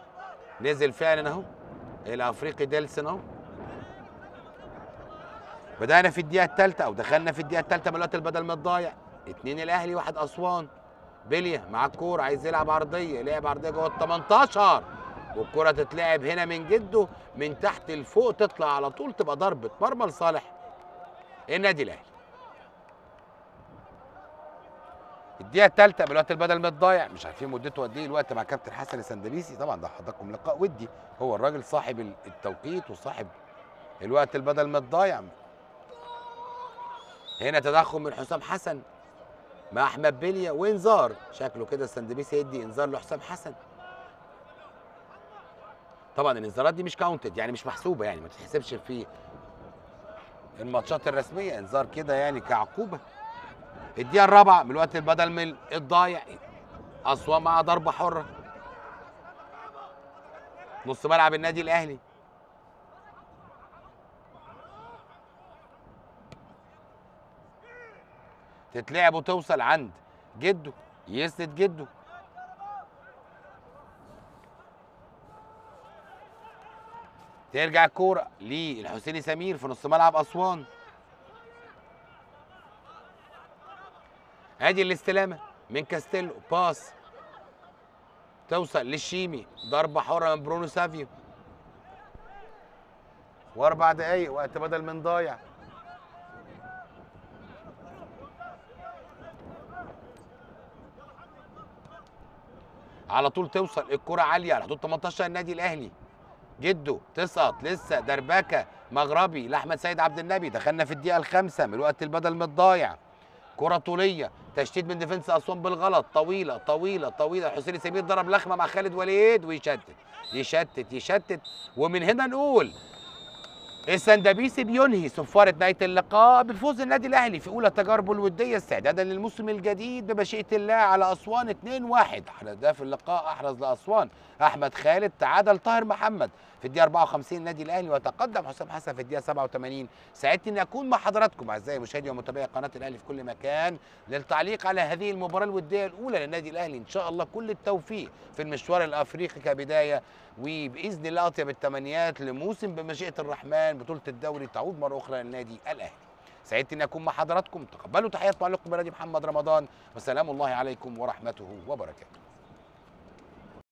نزل فعلا اهو الافريقي ديلسون اهو. بدأنا في الدقيقة الثالثة أو دخلنا في الدقيقة الثالثة من الوقت البدل ما الضايع. 2 الأهلي 1 أسوان. بليا مع الكورة عايز يلعب عرضية، لعب عرضية جوه ال 18 والكورة تتلعب هنا من جده من تحت لفوق تطلع على طول تبقى ضربة مرمى لصالح النادي الأهلي. الدقيقة الثالثة من الوقت البدل ما الضايع، مش عارفين مدته قد ايه الوقت مع كابتن حسن السندبيسي، طبعا ده حضراتكم لقاء ودي، هو الراجل صاحب التوقيت وصاحب الوقت البدل ما الضايع. هنا تدخل من حسام حسن مع احمد بليا وانذار، شكله كده السندبيسي يدي انذار لحسام حسن. طبعا الانذارات دي مش كاونتد، يعني مش محسوبه، يعني ما تتحسبش في الماتشات الرسميه، انذار كده يعني كعقوبه. الدقيقه الرابعه من الوقت البدل من الضايع، اسوان مع ضربه حره نص ملعب النادي الاهلي. تتلعب وتوصل عند جده، يسند جده، ترجع الكوره للحسيني سمير في نص ملعب اسوان. ادي الاستلامه من كاستيلو، باس توصل للشيمي، ضربه حره من برونو سافيو. و4 دقايق وقت بدل من ضايع. على طول توصل الكرة عالية على حدود 18 النادي الأهلي. جده تسقط، لسه دربكة مغربي لأحمد سيد عبد النبي. دخلنا في الدقيقة الخامسة من الوقت البدل من الضايع. كرة طولية، تشتيت من ديفنس أسوان بالغلط، طويلة طويلة طويلة. حسين سمير ضرب لخمة مع خالد وليد ويشتت يشتت يشتت. ومن هنا نقول السندبيسي بينهي صفارة نهاية اللقاء بفوز النادي الأهلي في أولى تجاربه الودية استعدادا للموسم الجديد بمشيئة الله على أسوان 2-1. أهداف اللقاء أحرز لأسوان أحمد خالد، تعادل طاهر محمد في الدقيقة 54 النادي الأهلي، وتقدم حسام حسن في الدقيقة 87. سعدت إني أكون مع حضراتكم أعزائي مشاهدي ومتابعي قناة الأهلي في كل مكان للتعليق على هذه المباراة الودية الأولى للنادي الأهلي. إن شاء الله كل التوفيق في المشوار الأفريقي كبداية، وباذن الله اطيب التمنيات لموسم بمشيئه الرحمن بطوله الدوري تعود مره اخرى للنادي الاهلي. سعدت اني اكون مع حضراتكم، تقبلوا تحيات معلقكم بنادي محمد رمضان، وسلام الله عليكم ورحمته وبركاته.